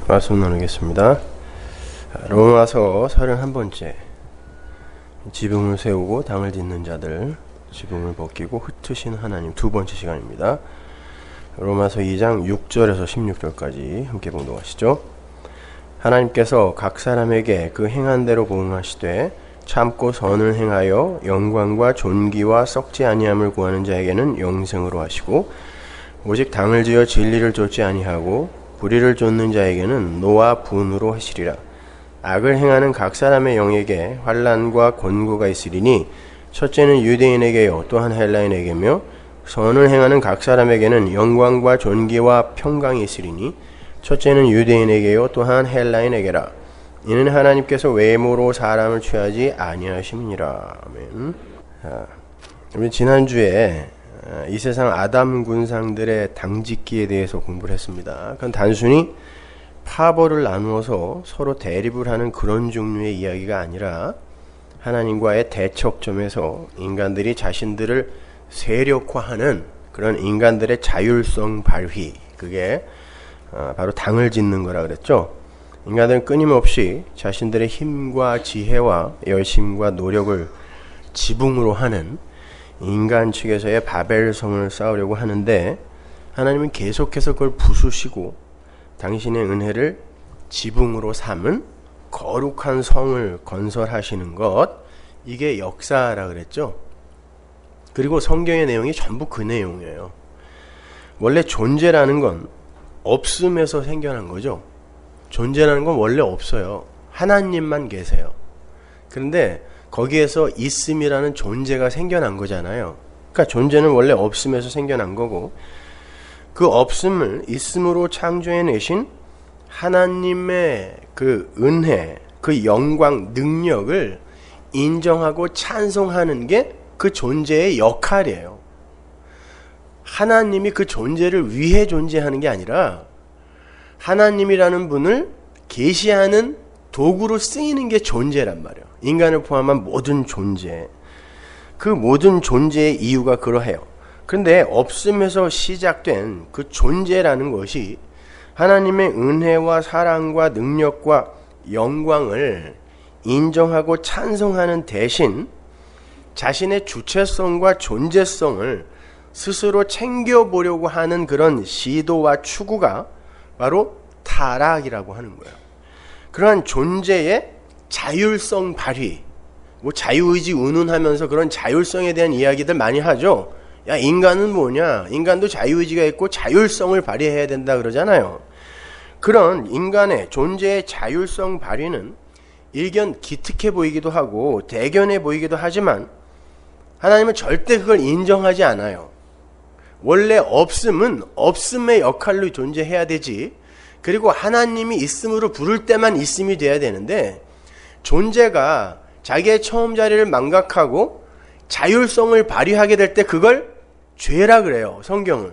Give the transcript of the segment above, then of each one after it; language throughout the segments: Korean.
말씀 나누겠습니다. 로마서 31번째. 지붕을 세우고 당을 짓는 자들, 지붕을 벗기고 흩으신 하나님, 두 번째 시간입니다. 로마서 2장 6절에서 16절까지 함께 봉독하시죠. 하나님께서 각 사람에게 그 행한 대로 보응하시되 참고 선을 행하여 영광과 존귀와 썩지 아니함을 구하는 자에게는 영생으로 하시고, 오직 당을 지어 진리를 좇지 아니하고 불의를 좇는 자에게는 노와 분으로 하시리라. 악을 행하는 각 사람의 영에게 환난과 곤고가 있으리니, 첫째는 유대인에게요 또한 헬라인에게며, 선을 행하는 각 사람에게는 영광과 존귀와 평강이 있으리니, 첫째는 유대인에게요 또한 헬라인에게라. 이는 하나님께서 외모로 사람을 취하지 아니하심이니라. 아멘. 우리 지난주에 이 세상 아담 군상들의 당짓기에 대해서 공부를 했습니다. 그건 단순히 파벌을 나누어서 서로 대립을 하는 그런 종류의 이야기가 아니라, 하나님과의 대척점에서 인간들이 자신들을 세력화하는 그런 인간들의 자율성 발휘, 그게 바로 당을 짓는 거라 그랬죠. 인간들은 끊임없이 자신들의 힘과 지혜와 열심과 노력을 지붕으로 하는 인간 측에서의 바벨성을 쌓으려고 하는데, 하나님은 계속해서 그걸 부수시고 당신의 은혜를 지붕으로 삼은 거룩한 성을 건설하시는 것, 이게 역사라 그랬죠. 그리고 성경의 내용이 전부 그 내용이에요. 원래 존재라는 건 없음에서 생겨난 거죠. 존재라는 건 원래 없어요. 하나님만 계세요. 그런데 거기에서 있음이라는 존재가 생겨난 거잖아요. 그러니까 존재는 원래 없음에서 생겨난 거고, 그 없음을 있음으로 창조해내신 하나님의 그 은혜, 그 영광, 능력을 인정하고 찬송하는 게 그 존재의 역할이에요. 하나님이 그 존재를 위해 존재하는 게 아니라 하나님이라는 분을 계시하는 도구로 쓰이는 게 존재란 말이에요. 인간을 포함한 모든 존재, 그 모든 존재의 이유가 그러해요. 그런데 없음에서 시작된 그 존재라는 것이 하나님의 은혜와 사랑과 능력과 영광을 인정하고 찬송하는 대신 자신의 주체성과 존재성을 스스로 챙겨보려고 하는 그런 시도와 추구가 바로 타락이라고 하는 거예요. 그러한 존재의 자율성 발휘, 뭐 자유의지 운운하면서 그런 자율성에 대한 이야기들 많이 하죠. 야, 인간은 뭐냐? 인간도 자유의지가 있고 자율성을 발휘해야 된다 그러잖아요. 그런 인간의 존재의 자율성 발휘는 일견 기특해 보이기도 하고 대견해 보이기도 하지만, 하나님은 절대 그걸 인정하지 않아요. 원래 없음은 없음의 역할로 존재해야 되지, 그리고 하나님이 있음으로 부를 때만 있음이 돼야 되는데, 존재가 자기의 처음 자리를 망각하고 자율성을 발휘하게 될 때 그걸 죄라 그래요, 성경은.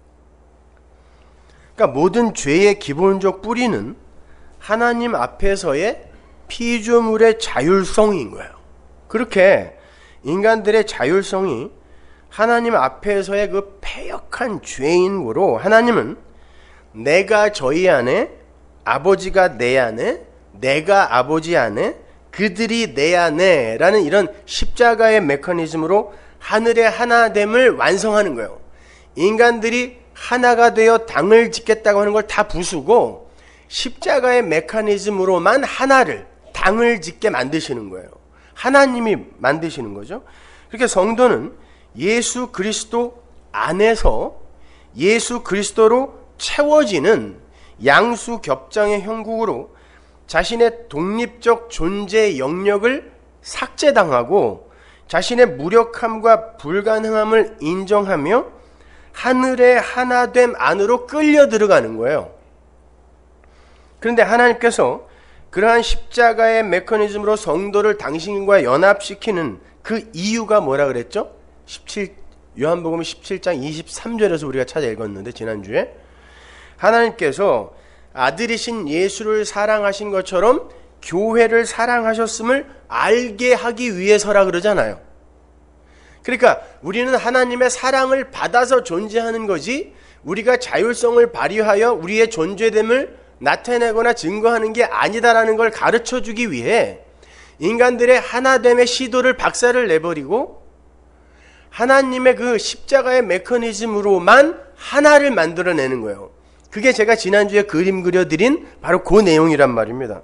그러니까 모든 죄의 기본적 뿌리는 하나님 앞에서의 피조물의 자율성인 거예요. 그렇게 인간들의 자율성이 하나님 앞에서의 그 패역한 죄인으로, 하나님은 내가 저희 안에, 아버지가 내 안에, 내가 아버지 안에, 그들이 내 안에 라는 이런 십자가의 메커니즘으로 하늘의 하나됨을 완성하는 거예요. 인간들이 하나가 되어 당을 짓겠다고 하는 걸 다 부수고 십자가의 메커니즘으로만 하나를, 당을 짓게 만드시는 거예요. 하나님이 만드시는 거죠. 그렇게 성도는 예수 그리스도 안에서 예수 그리스도로 채워지는 양수 겹장의 형국으로 자신의 독립적 존재의 영역을 삭제당하고 자신의 무력함과 불가능함을 인정하며 하늘의 하나됨 안으로 끌려 들어가는 거예요. 그런데 하나님께서 그러한 십자가의 메커니즘으로 성도를 당신과 연합시키는 그 이유가 뭐라 그랬죠? 요한복음 17장 23절에서 우리가 찾아 읽었는데, 지난주에 하나님께서 아들이신 예수를 사랑하신 것처럼 교회를 사랑하셨음을 알게 하기 위해서라 그러잖아요. 그러니까 우리는 하나님의 사랑을 받아서 존재하는 거지, 우리가 자율성을 발휘하여 우리의 존재됨을 나타내거나 증거하는 게 아니다라는 걸 가르쳐주기 위해 인간들의 하나됨의 시도를 박살을 내버리고 하나님의 그 십자가의 메커니즘으로만 하나를 만들어내는 거예요. 그게 제가 지난주에 그림 그려드린 바로 그 내용이란 말입니다.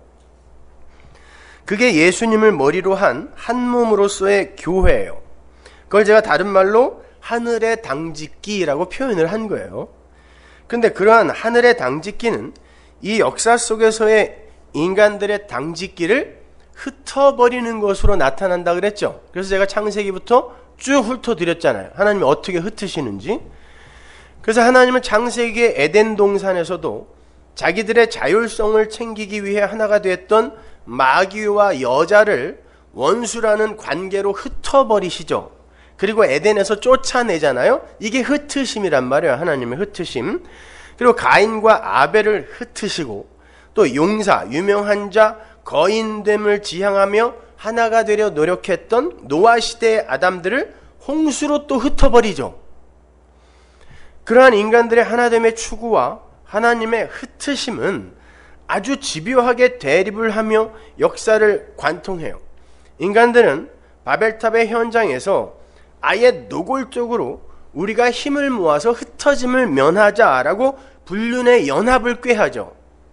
그게 예수님을 머리로 한 한 몸으로서의 교회예요. 그걸 제가 다른 말로 하늘의 당짓기라고 표현을 한 거예요. 근데 그러한 하늘의 당짓기는 이 역사 속에서의 인간들의 당짓기를 흩어버리는 것으로 나타난다 그랬죠. 그래서 제가 창세기부터 쭉 훑어드렸잖아요. 하나님이 어떻게 흩으시는지. 그래서 하나님은 창세기의 에덴 동산에서도 자기들의 자율성을 챙기기 위해 하나가 되었던 마귀와 여자를 원수라는 관계로 흩어버리시죠. 그리고 에덴에서 쫓아내잖아요. 이게 흩으심이란 말이에요. 하나님의 흩으심. 그리고 가인과 아벨을 흩으시고 또 용사, 유명한 자, 거인됨을 지향하며 하나가 되려 노력했던 노아 시대의 아담들을 홍수로 또 흩어버리죠. 그러한 인간들의 하나됨의 추구와 하나님의 흩으심은 아주 집요하게 대립을 하며 역사를 관통해요. 인간들은 바벨탑의 현장에서 아예 노골적으로 우리가 힘을 모아서 흩어짐을 면하자라고 불륜의 연합을 꾀하죠.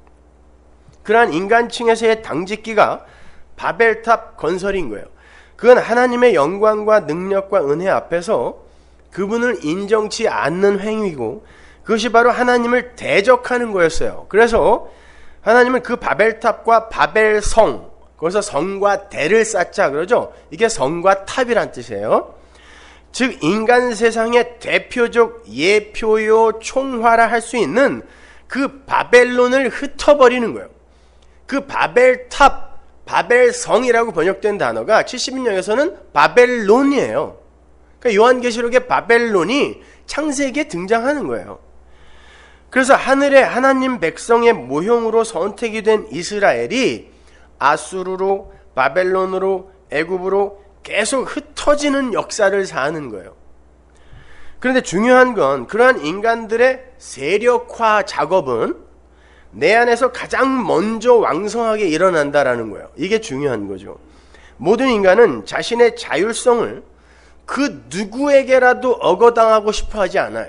그러한 인간층에서의 당짓기가 바벨탑 건설인 거예요. 그건 하나님의 영광과 능력과 은혜 앞에서 그분을 인정치 않는 행위고 그것이 바로 하나님을 대적하는 거였어요. 그래서 하나님은 그 바벨탑과 바벨성, 거기서 성과 대를 쌓자 그러죠. 이게 성과 탑이란 뜻이에요. 즉 인간 세상의 대표적 예표요 총화라 할 수 있는 그 바벨론을 흩어버리는 거예요. 그 바벨탑, 바벨성이라고 번역된 단어가 70인역에서는 바벨론이에요. 그러니까 요한계시록의 바벨론이 창세기에 등장하는 거예요. 그래서 하늘의 하나님 백성의 모형으로 선택이 된 이스라엘이 아수르로, 바벨론으로, 애굽으로 계속 흩어지는 역사를 사는 거예요. 그런데 중요한 건 그러한 인간들의 세력화 작업은 내 안에서 가장 먼저 왕성하게 일어난다라는 거예요. 이게 중요한 거죠. 모든 인간은 자신의 자율성을 그 누구에게라도 억어당하고 싶어 하지 않아요.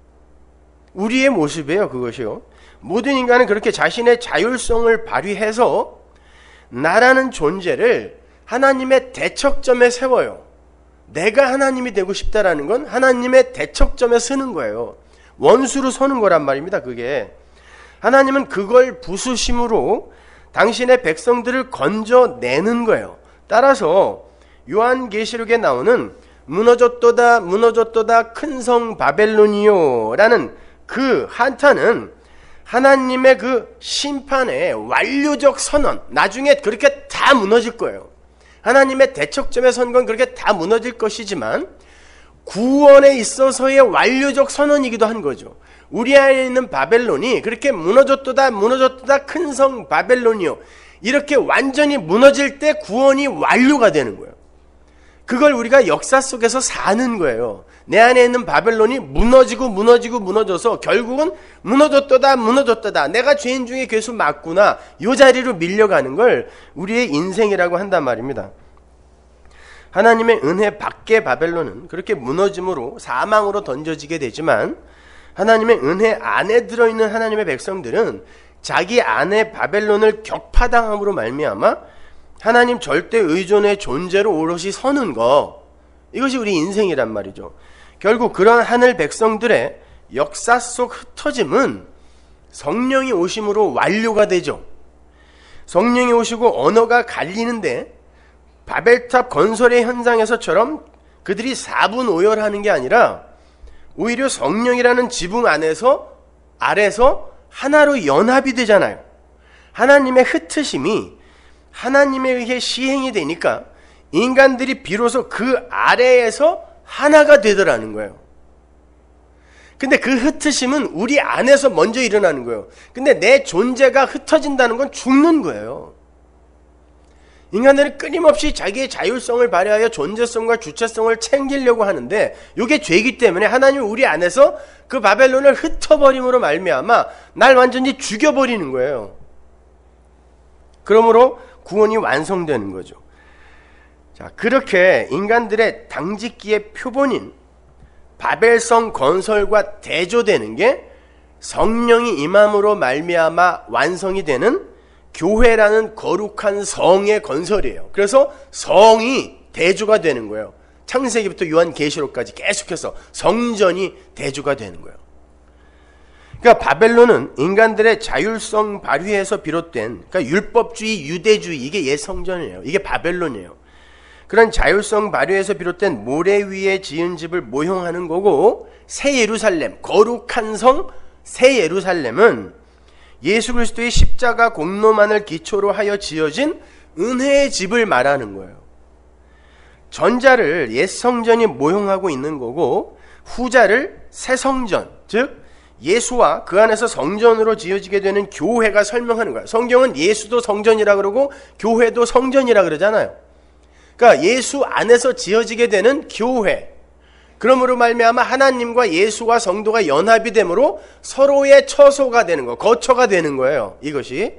우리의 모습이에요, 그것이요. 모든 인간은 그렇게 자신의 자율성을 발휘해서 나라는 존재를 하나님의 대척점에 세워요. 내가 하나님이 되고 싶다라는 건 하나님의 대척점에 서는 거예요. 원수로 서는 거란 말입니다, 그게. 하나님은 그걸 부수심으로 당신의 백성들을 건져내는 거예요. 따라서 요한계시록에 나오는 무너졌도다 무너졌도다 큰 성 바벨론이요 라는 그 한탄은 하나님의 그 심판의 완료적 선언, 나중에 그렇게 다 무너질 거예요. 하나님의 대척점에 선 건 그렇게 다 무너질 것이지만 구원에 있어서의 완료적 선언이기도 한 거죠. 우리 안에 있는 바벨론이 그렇게 무너졌도다 무너졌도다 큰 성 바벨론이요 이렇게 완전히 무너질 때 구원이 완료가 되는 거예요. 그걸 우리가 역사 속에서 사는 거예요. 내 안에 있는 바벨론이 무너져서 결국은 무너졌도다 내가 죄인 중에 괴수 맞구나 이 자리로 밀려가는 걸 우리의 인생이라고 한단 말입니다. 하나님의 은혜 밖의 바벨론은 그렇게 무너짐으로 사망으로 던져지게 되지만 하나님의 은혜 안에 들어있는 하나님의 백성들은 자기 안에 바벨론을 격파당함으로 말미암아 하나님 절대 의존의 존재로 오롯이 서는 거, 이것이 우리 인생이란 말이죠. 결국 그런 하늘 백성들의 역사 속 흩어짐은 성령이 오심으로 완료가 되죠. 성령이 오시고 언어가 갈리는데 바벨탑 건설의 현장에서처럼 그들이 사분오열하는 게 아니라 오히려 성령이라는 지붕 아래서 하나로 연합이 되잖아요. 하나님의 흩으심이 하나님에 의해 시행이 되니까 인간들이 비로소 그 아래에서 하나가 되더라는 거예요. 근데 그 흩으심은 우리 안에서 먼저 일어나는 거예요. 근데 내 존재가 흩어진다는 건 죽는 거예요. 인간들은 끊임없이 자기의 자율성을 발휘하여 존재성과 주체성을 챙기려고 하는데 이게 죄이기 때문에 하나님은 우리 안에서 그 바벨론을 흩어버림으로 말미암아 날 완전히 죽여버리는 거예요. 그러므로 구원이 완성되는 거죠. 자, 그렇게 인간들의 당짓기의 표본인 바벨성 건설과 대조되는 게 성령이 임함으로 말미암아 완성이 되는 교회라는 거룩한 성의 건설이에요. 그래서 성이 대조가 되는 거예요. 창세기부터 요한계시록까지 계속해서 성전이 대조가 되는 거예요. 그러니까 바벨론은 인간들의 자율성 발휘에서 비롯된, 그러니까 율법주의, 유대주의, 이게 옛 성전이에요. 이게 바벨론이에요. 그런 자율성 발휘에서 비롯된 모래 위에 지은 집을 모형하는 거고, 새 예루살렘, 거룩한 성 새 예루살렘은 예수 그리스도의 십자가 공로만을 기초로 하여 지어진 은혜의 집을 말하는 거예요. 전자를 옛 성전이 모형하고 있는 거고, 후자를 새 성전, 즉 예수와 그 안에서 성전으로 지어지게 되는 교회가 설명하는 거예요. 성경은 예수도 성전이라 그러고 교회도 성전이라 그러잖아요. 그러니까 예수 안에서 지어지게 되는 교회, 그러므로 말미암아 하나님과 예수와 성도가 연합이 되므로 서로의 처소가 되는 거, 거처가 되는 거예요. 이것이.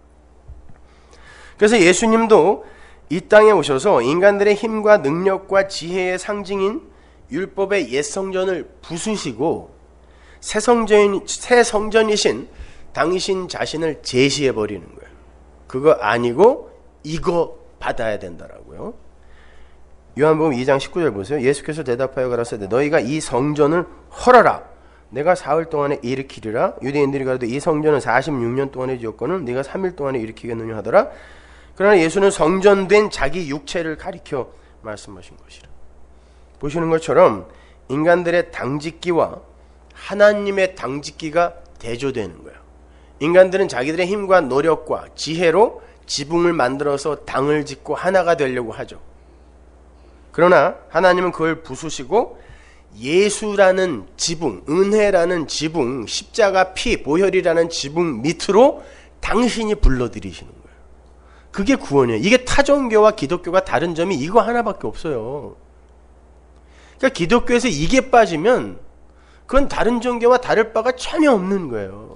그래서 예수님도 이 땅에 오셔서 인간들의 힘과 능력과 지혜의 상징인 율법의 옛 성전을 부수시고 새 성전이신 당신 자신을 제시해 버리는 거예요. 그거 아니고 이거 받아야 된다라고요. 요한복음 2장 19절 보세요. 예수께서 대답하여 가라사대 너희가 이 성전을 헐어라. 내가 사흘 동안에 일으키리라. 유대인들이 가로되 이 성전은 46년 동안에 지었거늘 네가 3일 동안에 일으키겠느냐 하더라. 그러나 예수는 성전된 자기 육체를 가리켜 말씀하신 것이라. 보시는 것처럼 인간들의 당짓기와 하나님의 당짓기가 대조되는 거예요. 인간들은 자기들의 힘과 노력과 지혜로 지붕을 만들어서 당을 짓고 하나가 되려고 하죠. 그러나 하나님은 그걸 부수시고 예수라는 지붕, 은혜라는 지붕, 십자가 피, 보혈이라는 지붕 밑으로 당신이 불러들이시는 거예요. 그게 구원이에요. 이게 타종교와 기독교가 다른 점이 이거 하나밖에 없어요. 그러니까 기독교에서 이게 빠지면 그건 다른 종교와 다를 바가 전혀 없는 거예요.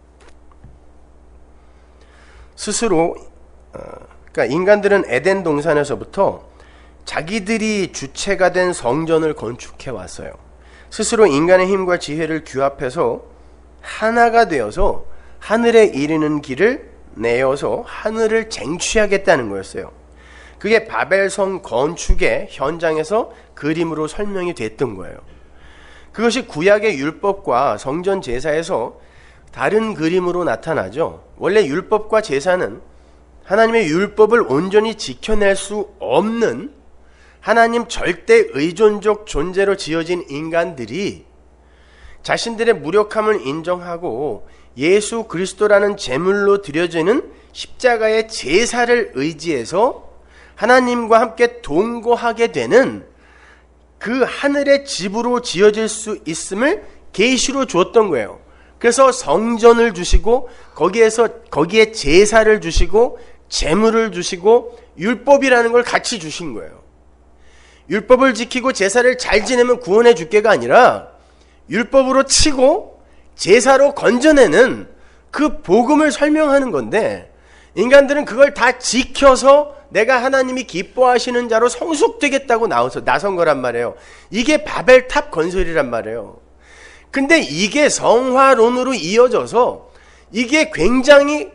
스스로 그러니까 인간들은 에덴 동산에서부터 자기들이 주체가 된 성전을 건축해 왔어요. 스스로 인간의 힘과 지혜를 규합해서 하나가 되어서 하늘에 이르는 길을 내어서 하늘을 쟁취하겠다는 거였어요. 그게 바벨성 건축의 현장에서 그림으로 설명이 됐던 거예요. 그것이 구약의 율법과 성전 제사에서 다른 그림으로 나타나죠. 원래 율법과 제사는 하나님의 율법을 온전히 지켜낼 수 없는 하나님 절대 의존적 존재로 지어진 인간들이 자신들의 무력함을 인정하고 예수 그리스도라는 제물로 드려지는 십자가의 제사를 의지해서 하나님과 함께 동거하게 되는 그 하늘의 집으로 지어질 수 있음을 계시로 주었던 거예요. 그래서 성전을 주시고 거기에 제사를 주시고 제물을 주시고 율법이라는 걸 같이 주신 거예요. 율법을 지키고 제사를 잘 지내면 구원해 줄게가 아니라 율법으로 치고 제사로 건져내는 그 복음을 설명하는 건데, 인간들은 그걸 다 지켜서 내가 하나님이 기뻐하시는 자로 성숙되겠다고 나선 거란 말이에요. 이게 바벨탑 건설이란 말이에요. 근데 이게 성화론으로 이어져서 이게 굉장히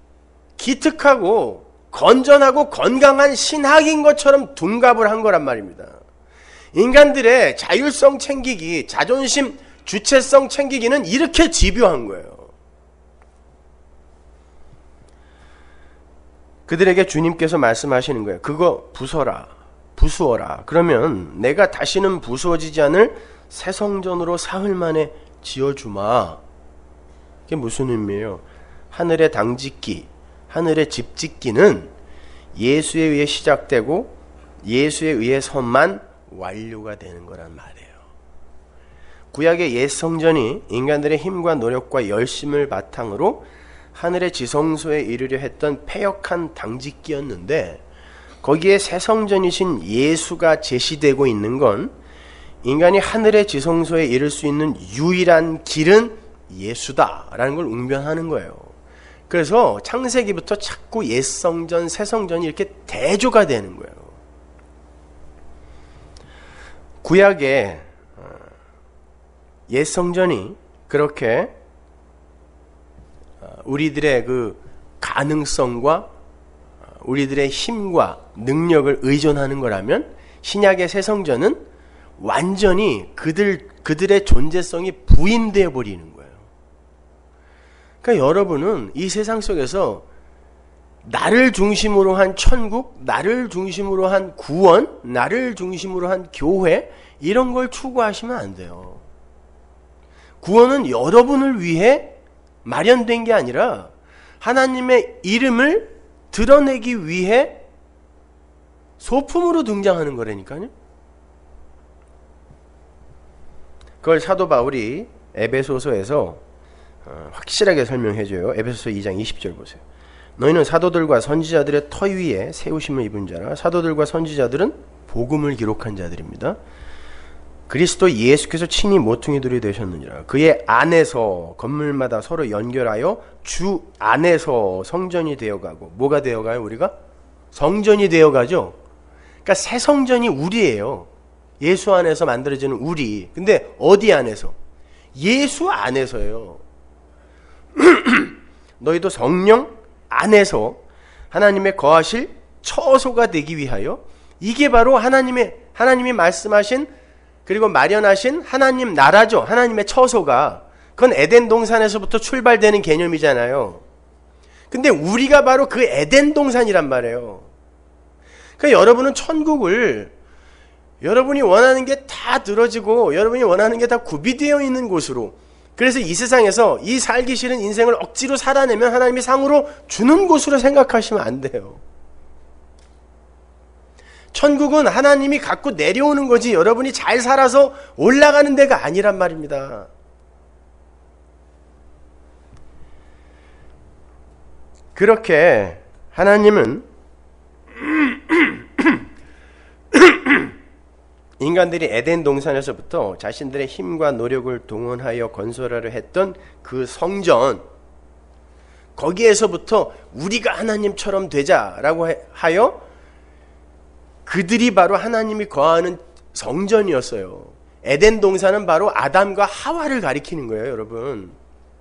기특하고 건전하고 건강한 신학인 것처럼 둔갑을 한 거란 말입니다. 인간들의 자율성 챙기기, 자존심, 주체성 챙기기는 이렇게 집요한 거예요. 그들에게 주님께서 말씀하시는 거예요. 그거 부수어라. 그러면 내가 다시는 부수어지지 않을 새 성전으로 사흘 만에 지어주마. 이게 무슨 의미예요? 하늘의 당짓기, 하늘의 집 짓기는 예수에 의해 시작되고 예수에 의해서만 완료가 되는 거란 말이에요. 구약의 옛 성전이 인간들의 힘과 노력과 열심을 바탕으로 하늘의 지성소에 이르려 했던 패역한 당짓기였는데, 거기에 새 성전이신 예수가 제시되고 있는 건 인간이 하늘의 지성소에 이를 수 있는 유일한 길은 예수다라는 걸 웅변하는 거예요. 그래서 창세기부터 자꾸 옛 성전, 새 성전이 이렇게 대조가 되는 거예요. 구약의 옛 성전이 그렇게 우리들의 그 가능성과 우리들의 힘과 능력을 의존하는 거라면 신약의 새 성전은 완전히 그들의 존재성이 부인되어 버리는 거예요. 그러니까 여러분은 이 세상 속에서 나를 중심으로 한 천국, 나를 중심으로 한 구원, 나를 중심으로 한 교회, 이런 걸 추구하시면 안 돼요. 구원은 여러분을 위해 마련된 게 아니라 하나님의 이름을 드러내기 위해 소품으로 등장하는 거라니까요. 그걸 사도 바울이 에베소서에서 확실하게 설명해줘요. 에베소서 2장 20절 보세요. 너희는 사도들과 선지자들의 터 위에 세우심을 입은 자라. 사도들과 선지자들은 복음을 기록한 자들입니다. 그리스도 예수께서 친히 모퉁이돌이 되셨느니라. 그의 안에서 건물마다 서로 연결하여 주 안에서 성전이 되어가고. 뭐가 되어가요? 우리가? 성전이 되어가죠. 그러니까 새 성전이 우리예요. 예수 안에서 만들어지는 우리. 근데 어디 안에서? 예수 안에서요. 너희도 성령 안에서 하나님의 거하실 처소가 되기 위하여, 이게 바로 하나님이 말씀하신 그리고 마련하신 하나님 나라죠. 하나님의 처소가. 그건 에덴 동산에서부터 출발되는 개념이잖아요. 근데 우리가 바로 그 에덴 동산이란 말이에요. 그러니까 여러분은 천국을 여러분이 원하는 게 다 들어지고 여러분이 원하는 게 다 구비되어 있는 곳으로, 그래서 이 세상에서 이 살기 싫은 인생을 억지로 살아내면 하나님이 상으로 주는 곳으로 생각하시면 안 돼요. 천국은 하나님이 갖고 내려오는 거지 여러분이 잘 살아서 올라가는 데가 아니란 말입니다. 그렇게 하나님은 인간들이 에덴 동산에서부터 자신들의 힘과 노력을 동원하여 건설하려 했던 그 성전, 거기에서부터 우리가 하나님처럼 되자라고 하여 그들이 바로 하나님이 거하는 성전이었어요. 에덴 동산은 바로 아담과 하와를 가리키는 거예요, 여러분.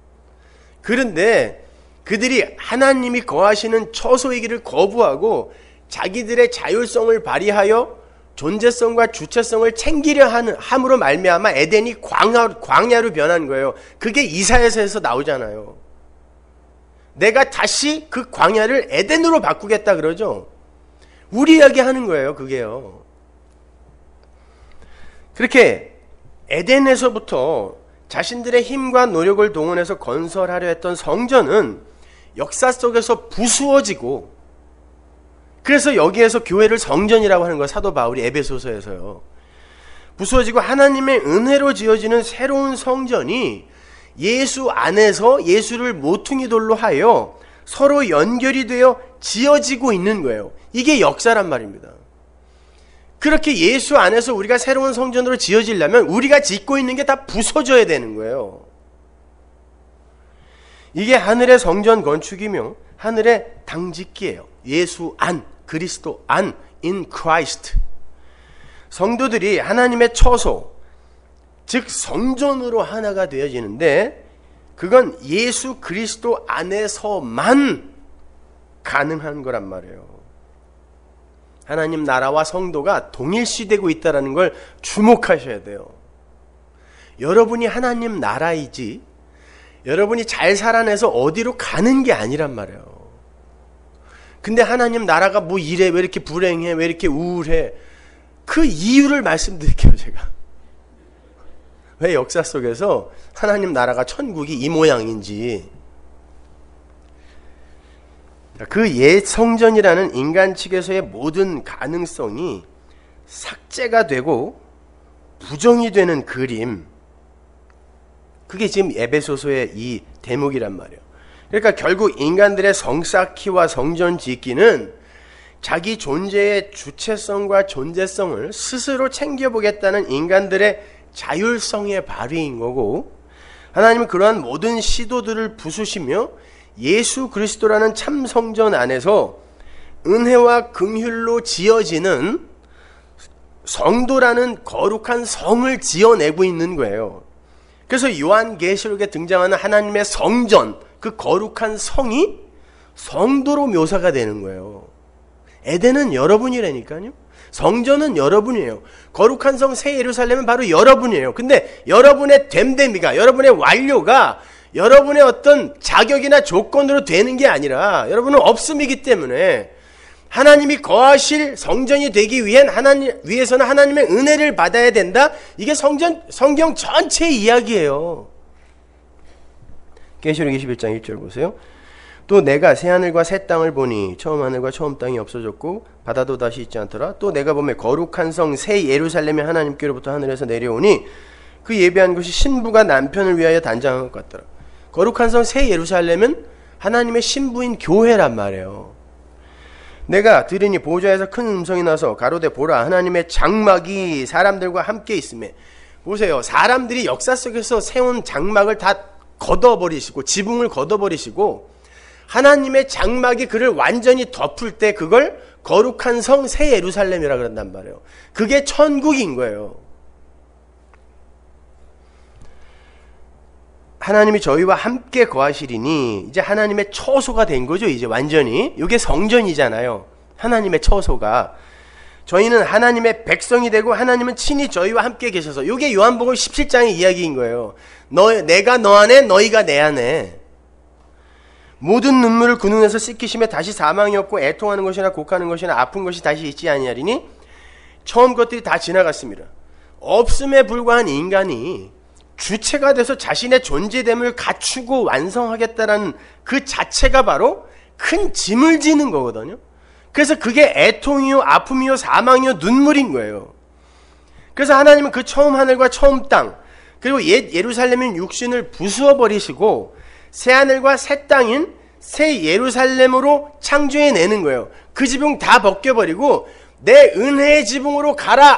그런데 그들이 하나님이 거하시는 처소이기를 거부하고 자기들의 자율성을 발휘하여 존재성과 주체성을 챙기려 함으로 말미암아 에덴이 광야로 변한 거예요. 그게 이사야서에서 나오잖아요. 내가 다시 그 광야를 에덴으로 바꾸겠다 그러죠. 우리 이야기 하는 거예요, 그게요. 그렇게 에덴에서부터 자신들의 힘과 노력을 동원해서 건설하려 했던 성전은 역사 속에서 부수어지고, 그래서 여기에서 교회를 성전이라고 하는 거예요. 사도 바울이 에베소서에서요. 부수어지고 하나님의 은혜로 지어지는 새로운 성전이 예수 안에서 예수를 모퉁이돌로 하여 서로 연결이 되어 지어지고 있는 거예요. 이게 역사란 말입니다. 그렇게 예수 안에서 우리가 새로운 성전으로 지어지려면 우리가 짓고 있는 게 다 부서져야 되는 거예요. 이게 하늘의 성전 건축이며 하늘의 당짓기예요. 예수 안, 그리스도 안, in Christ. 성도들이 하나님의 처소, 즉 성전으로 하나가 되어지는데 그건 예수 그리스도 안에서만 가능한 거란 말이에요. 하나님 나라와 성도가 동일시되고 있다는 걸 주목하셔야 돼요. 여러분이 하나님 나라이지 여러분이 잘 살아내서 어디로 가는 게 아니란 말이에요. 근데 하나님 나라가 뭐 이래, 왜 이렇게 불행해, 왜 이렇게 우울해, 그 이유를 말씀드릴게요. 제가 왜 역사 속에서 하나님 나라가 천국이 이 모양인지. 그 옛 성전이라는 인간 측에서의 모든 가능성이 삭제가 되고 부정이 되는 그림, 그게 지금 에베소서의 이 대목이란 말이에요. 그러니까 결국 인간들의 성 쌓기와 성전 짓기는 자기 존재의 주체성과 존재성을 스스로 챙겨보겠다는 인간들의 자율성의 발휘인 거고, 하나님은 그러한 모든 시도들을 부수시며 예수 그리스도라는 참 성전 안에서 은혜와 긍휼로 지어지는 성도라는 거룩한 성을 지어내고 있는 거예요. 그래서 요한계시록에 등장하는 하나님의 성전, 그 거룩한 성이 성도로 묘사가 되는 거예요. 에덴은 여러분이라니까요. 성전은 여러분이에요. 거룩한 성 새 예루살렘은 바로 여러분이에요. 근데 여러분의 됨됨이가, 여러분의 완료가 여러분의 어떤 자격이나 조건으로 되는 게 아니라 여러분은 없음이기 때문에 하나님이 거하실 성전이 되기 위해서는 하나님의 은혜를 받아야 된다. 이게 성경 전체의 이야기예요. 계시록 21장 1절 보세요. 또 내가 새 하늘과 새 땅을 보니 처음 하늘과 처음 땅이 없어졌고 바다도 다시 있지 않더라. 또 내가 보매 거룩한 성 새 예루살렘이 하나님께로부터 하늘에서 내려오니 그 예배한 것이 신부가 남편을 위하여 단장한 것 같더라. 거룩한 성 새 예루살렘은 하나님의 신부인 교회란 말이에요. 내가 들으니 보좌에서 큰 음성이 나서 가로되 보라 하나님의 장막이 사람들과 함께 있음에. 보세요. 사람들이 역사 속에서 세운 장막을 다 걷어버리시고 지붕을 걷어버리시고 하나님의 장막이 그를 완전히 덮을 때 그걸 거룩한 성 새 예루살렘이라 그런단 말이에요. 그게 천국인 거예요. 하나님이 저희와 함께 거하시리니 이제 하나님의 처소가 된 거죠. 이제 완전히 이게 성전이잖아요. 하나님의 처소가. 저희는 하나님의 백성이 되고 하나님은 친히 저희와 함께 계셔서, 이게 요한복음 17장의 이야기인 거예요. 내가 너 안에 너희가 내 안에. 모든 눈물을 그 눈에서 씻기심에 다시 사망이 없고 애통하는 것이나 곡하는 것이나 아픈 것이 다시 있지 아니하리니 처음 것들이 다 지나갔습니다. 없음에 불과한 인간이 주체가 돼서 자신의 존재됨을 갖추고 완성하겠다라는 그 자체가 바로 큰 짐을 지는 거거든요. 그래서 그게 애통이요 아픔이요 사망이요 눈물인 거예요. 그래서 하나님은 그 처음 하늘과 처음 땅 그리고 옛 예루살렘인 육신을 부수어 버리시고 새 하늘과 새 땅인 새 예루살렘으로 창조해내는 거예요. 그 지붕 다 벗겨버리고 내 은혜의 지붕으로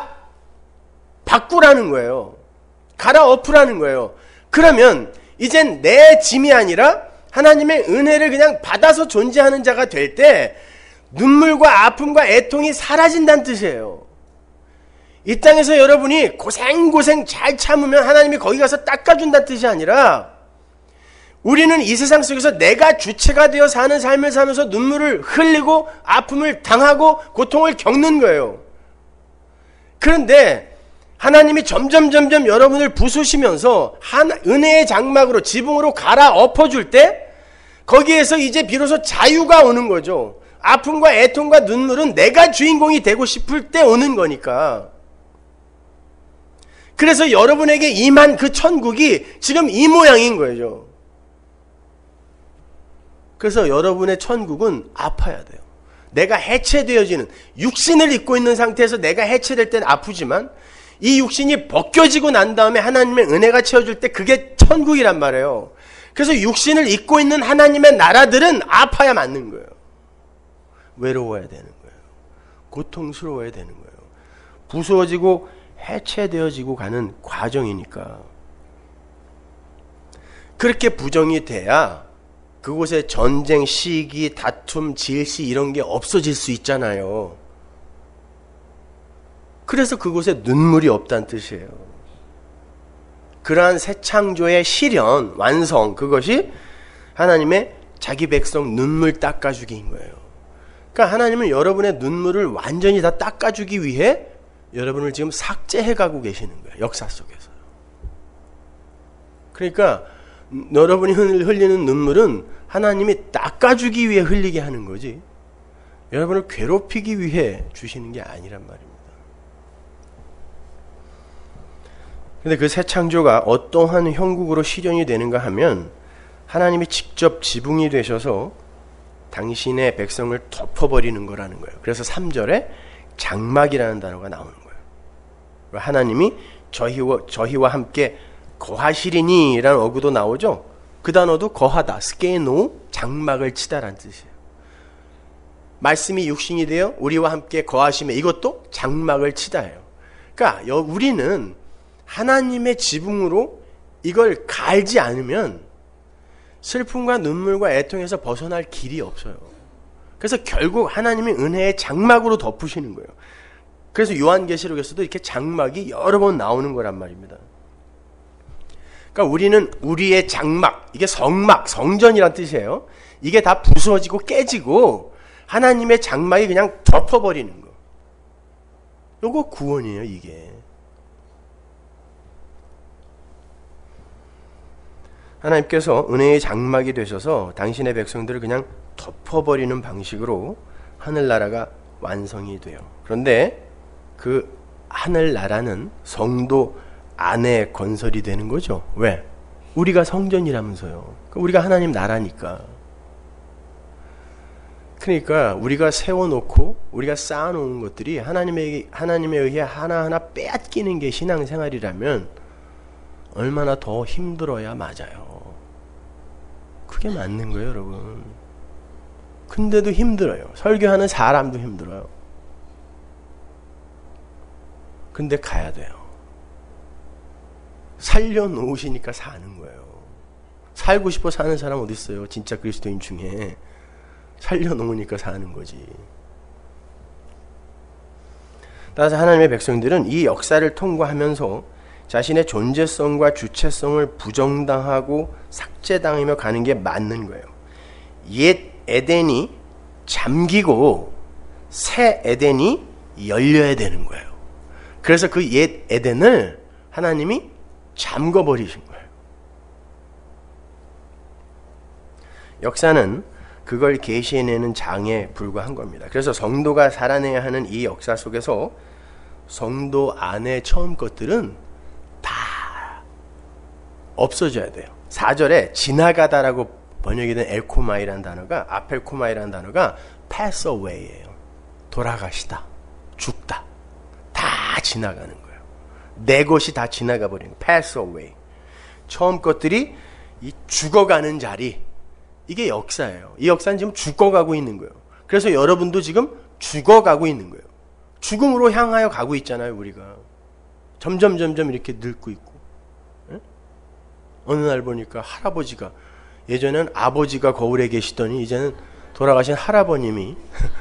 바꾸라는 거예요. 갈아엎으라는 거예요. 그러면 이젠 내 짐이 아니라 하나님의 은혜를 그냥 받아서 존재하는 자가 될 때 눈물과 아픔과 애통이 사라진다는 뜻이에요. 이 땅에서 여러분이 고생고생 잘 참으면 하나님이 거기 가서 닦아준다는 뜻이 아니라 우리는 이 세상 속에서 내가 주체가 되어 사는 삶을 살면서 눈물을 흘리고 아픔을 당하고 고통을 겪는 거예요. 그런데 하나님이 점점 여러분을 부수시면서 은혜의 장막으로 지붕으로 갈아엎어줄 때 거기에서 이제 비로소 자유가 오는 거죠. 아픔과 애통과 눈물은 내가 주인공이 되고 싶을 때 오는 거니까. 그래서 여러분에게 임한 그 천국이 지금 이 모양인 거예요. 그래서 여러분의 천국은 아파야 돼요. 내가 해체되어지는, 육신을 입고 있는 상태에서 내가 해체될 때는 아프지만 이 육신이 벗겨지고 난 다음에 하나님의 은혜가 채워줄 때 그게 천국이란 말이에요. 그래서 육신을 입고 있는 하나님의 나라들은 아파야 맞는 거예요. 외로워야 되는 거예요. 고통스러워야 되는 거예요. 부수어지고 해체되어지고 가는 과정이니까. 그렇게 부정이 돼야 그곳에 전쟁, 시기, 다툼, 질시 이런 게 없어질 수 있잖아요. 그래서 그곳에 눈물이 없다는 뜻이에요. 그러한 새 창조의 실현, 완성, 그것이 하나님의 자기 백성 눈물 닦아주기인 거예요. 그러니까 하나님은 여러분의 눈물을 완전히 다 닦아주기 위해 여러분을 지금 삭제해가고 계시는 거예요. 역사 속에서. 그러니까 여러분이 흘리는 눈물은 하나님이 닦아주기 위해 흘리게 하는 거지 여러분을 괴롭히기 위해 주시는 게 아니란 말입니다. 근데 그 새 창조가 어떠한 형국으로 실현이 되는가 하면 하나님이 직접 지붕이 되셔서 당신의 백성을 덮어버리는 거라는 거예요. 그래서 3절에 장막이라는 단어가 나오는 거예요. 하나님이 저희와 함께 거하시리니 라는 어구도 나오죠. 그 단어도 거하다, 스케노, 장막을 치다라는 뜻이에요. 말씀이 육신이 되어 우리와 함께 거하심에 이것도 장막을 치다예요. 그러니까 우리는 하나님의 지붕으로 이걸 갈지 않으면 슬픔과 눈물과 애통에서 벗어날 길이 없어요. 그래서 결국 하나님이 은혜의 장막으로 덮으시는 거예요. 그래서 요한계시록에서도 이렇게 장막이 여러 번 나오는 거란 말입니다. 그러니까 우리는 우리의 장막, 이게 성막, 성전이란 뜻이에요. 이게 다 부서지고 깨지고 하나님의 장막이 그냥 덮어버리는 거. 요거 구원이에요, 이게. 하나님께서 은혜의 장막이 되셔서 당신의 백성들을 그냥 덮어버리는 방식으로 하늘나라가 완성이 돼요. 그런데 그 하늘나라는 성도 안에 건설이 되는 거죠. 왜? 우리가 성전이라면서요. 우리가 하나님 나라니까. 그러니까 우리가 세워놓고 우리가 쌓아놓은 것들이 하나님에 의해 하나하나 빼앗기는 게 신앙생활이라면 얼마나 더 힘들어야 맞아요. 그게 맞는 거예요, 여러분. 근데도 힘들어요. 설교하는 사람도 힘들어요. 근데 가야 돼요. 살려놓으시니까 사는 거예요. 살고 싶어 사는 사람 어디 있어요? 진짜 그리스도인 중에. 살려놓으니까 사는 거지. 따라서 하나님의 백성들은 이 역사를 통과하면서 자신의 존재성과 주체성을 부정당하고 삭제당하며 가는 게 맞는 거예요. 옛 에덴이 잠기고 새 에덴이 열려야 되는 거예요. 그래서 그 옛 에덴을 하나님이 잠궈버리신 거예요. 역사는 그걸 계시해내는 장에 불과한 겁니다. 그래서 성도가 살아내야 하는 이 역사 속에서 성도 안의 처음 것들은 다 없어져야 돼요. 4절에 지나가다라고 번역이 된 엘코마이라는 단어가, 아펠코마이라는 단어가 pass away예요. 돌아가시다, 죽다, 다 지나가는 거예요. 내 것이 다 지나가 버리는 거예요. pass away. 처음 것들이 이 죽어가는 자리, 이게 역사예요. 이 역사는 지금 죽어가고 있는 거예요. 그래서 여러분도 지금 죽어가고 있는 거예요. 죽음으로 향하여 가고 있잖아요, 우리가. 점점 이렇게 늙고 있고. 예? 어느 날 보니까 할아버지가, 예전엔 아버지가 거울에 계시더니 이제는 돌아가신 할아버님이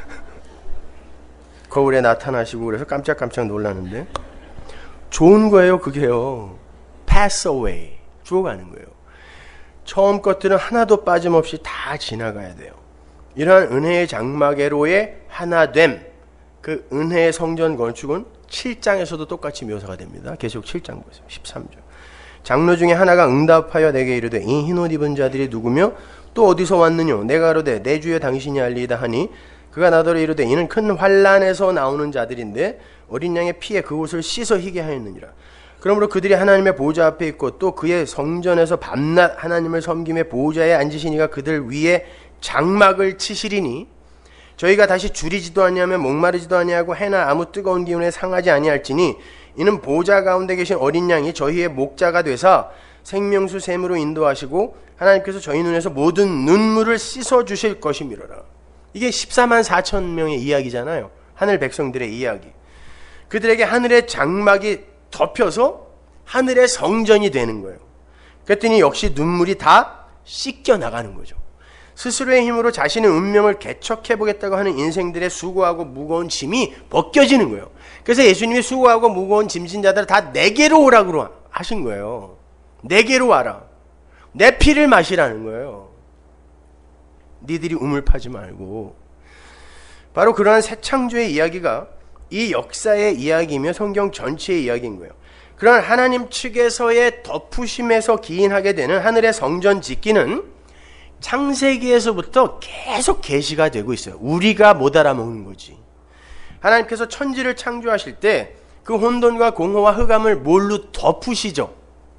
거울에 나타나시고 그래서 깜짝깜짝 놀라는데, 좋은 거예요, 그게요. pass away. 죽어가는 거예요. 처음 것들은 하나도 빠짐없이 다 지나가야 돼요. 이러한 은혜의 장막으로의 하나됨, 그 은혜의 성전 건축은 7장에서도 똑같이 묘사가 됩니다. 계시록 7장 보세요. 13절. 장로 중에 하나가 응답하여 내게 이르되 이 흰옷 입은 자들이 누구며 또 어디서 왔느뇨? 내가 가로되 내 주여 당신이 알리이다 하니 그가 나더러 이르되 이는 큰 환난에서 나오는 자들인데 어린 양의 피에 그 옷을 씻어 희게 하였느니라. 그러므로 그들이 하나님의 보좌 앞에 있고 또 그의 성전에서 밤낮 하나님을 섬김에 보좌에 앉으시니가 그들 위에 장막을 치시리니 저희가 다시 줄이지도 아니하며 목마르지도 아니하고 해나 아무 뜨거운 기운에 상하지 아니할지니 이는 보좌 가운데 계신 어린 양이 저희의 목자가 되사 생명수 샘으로 인도하시고 하나님께서 저희 눈에서 모든 눈물을 씻어 주실 것이미로라. 이게 14만 4천 명의 이야기잖아요. 하늘 백성들의 이야기. 그들에게 하늘의 장막이 덮여서 하늘의 성전이 되는 거예요. 그랬더니 역시 눈물이 다 씻겨 나가는 거죠. 스스로의 힘으로 자신의 운명을 개척해보겠다고 하는 인생들의 수고하고 무거운 짐이 벗겨지는 거예요. 그래서 예수님이 수고하고 무거운 짐진 자들 다 내게로 오라고 하신 거예요. 내게로 와라. 내 피를 마시라는 거예요. 니들이 우물 파지 말고. 바로 그러한 새 창조의 이야기가 이 역사의 이야기이며 성경 전체의 이야기인 거예요. 그런 하나님 측에서의 덮으심에서 기인하게 되는 하늘의 성전 짓기는 창세기에서부터 계속 계시가 되고 있어요. 우리가 못 알아먹는 거지. 하나님께서 천지를 창조하실 때 그 혼돈과 공허와 흑암을 뭘로 덮으시죠?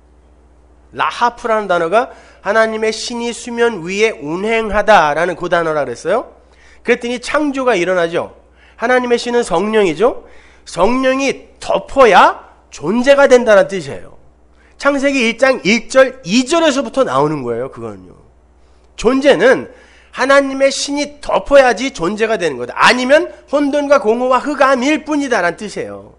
라하프라는 단어가 하나님의 신이 수면 위에 운행하다라는 그 단어라 그랬어요. 그랬더니 창조가 일어나죠. 하나님의 신은 성령이죠. 성령이 덮어야 존재가 된다는 뜻이에요. 창세기 1장 1절 2절에서부터 나오는 거예요. 그거는요. 존재는 하나님의 신이 덮어야지 존재가 되는 거다. 아니면 혼돈과 공허와 흑암일 뿐이다라는 뜻이에요.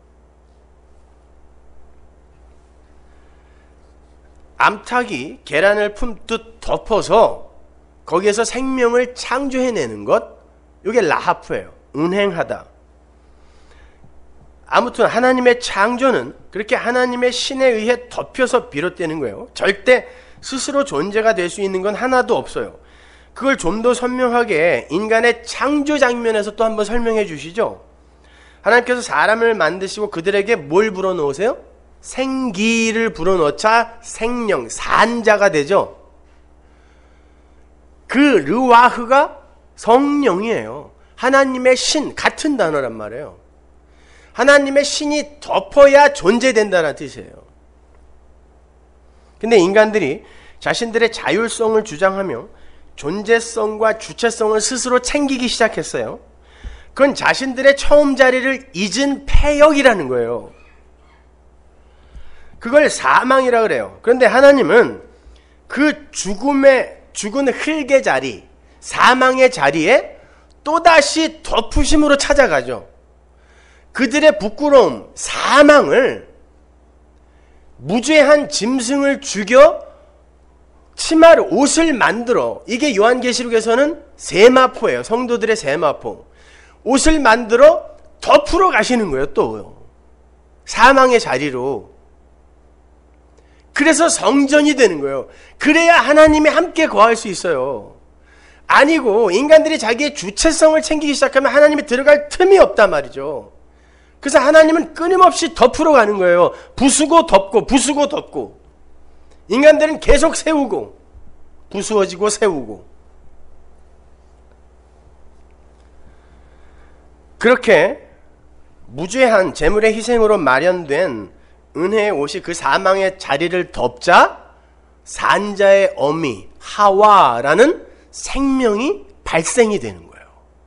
암탉이 계란을 품듯 덮어서 거기에서 생명을 창조해내는 것, 이게 라하프예요. 운행하다. 아무튼 하나님의 창조는 그렇게 하나님의 신에 의해 덮여서 비롯되는 거예요. 절대 스스로 존재가 될 수 있는 건 하나도 없어요. 그걸 좀 더 선명하게 인간의 창조 장면에서 또 한번 설명해 주시죠. 하나님께서 사람을 만드시고 그들에게 뭘 불어넣으세요? 생기를 불어넣자 생명, 산자가 되죠. 그 르와흐가 성령이에요. 하나님의 신, 같은 단어란 말이에요. 하나님의 신이 덮어야 존재된다는 뜻이에요. 근데 인간들이 자신들의 자율성을 주장하며 존재성과 주체성을 스스로 챙기기 시작했어요. 그건 자신들의 처음 자리를 잊은 패역이라는 거예요. 그걸 사망이라 그래요. 그런데 하나님은 그 죽은 흙의 자리, 사망의 자리에 또다시 덮으심으로 찾아가죠. 그들의 부끄러움, 사망을 무죄한 짐승을 죽여 치마를, 옷을 만들어, 이게 요한계시록에서는 세마포예요. 성도들의 세마포. 옷을 만들어 덮으러 가시는 거예요. 또 사망의 자리로. 그래서 성전이 되는 거예요. 그래야 하나님이 함께 거할 수 있어요. 아니고 인간들이 자기의 주체성을 챙기기 시작하면 하나님이 들어갈 틈이 없단 말이죠. 그래서 하나님은 끊임없이 덮으러 가는 거예요. 부수고 덮고 부수고 덮고. 인간들은 계속 세우고 부수어지고 세우고. 그렇게 무죄한 제물의 희생으로 마련된 은혜의 옷이 그 사망의 자리를 덮자 산자의 어미 하와라는 생명이 발생이 되는 거예요.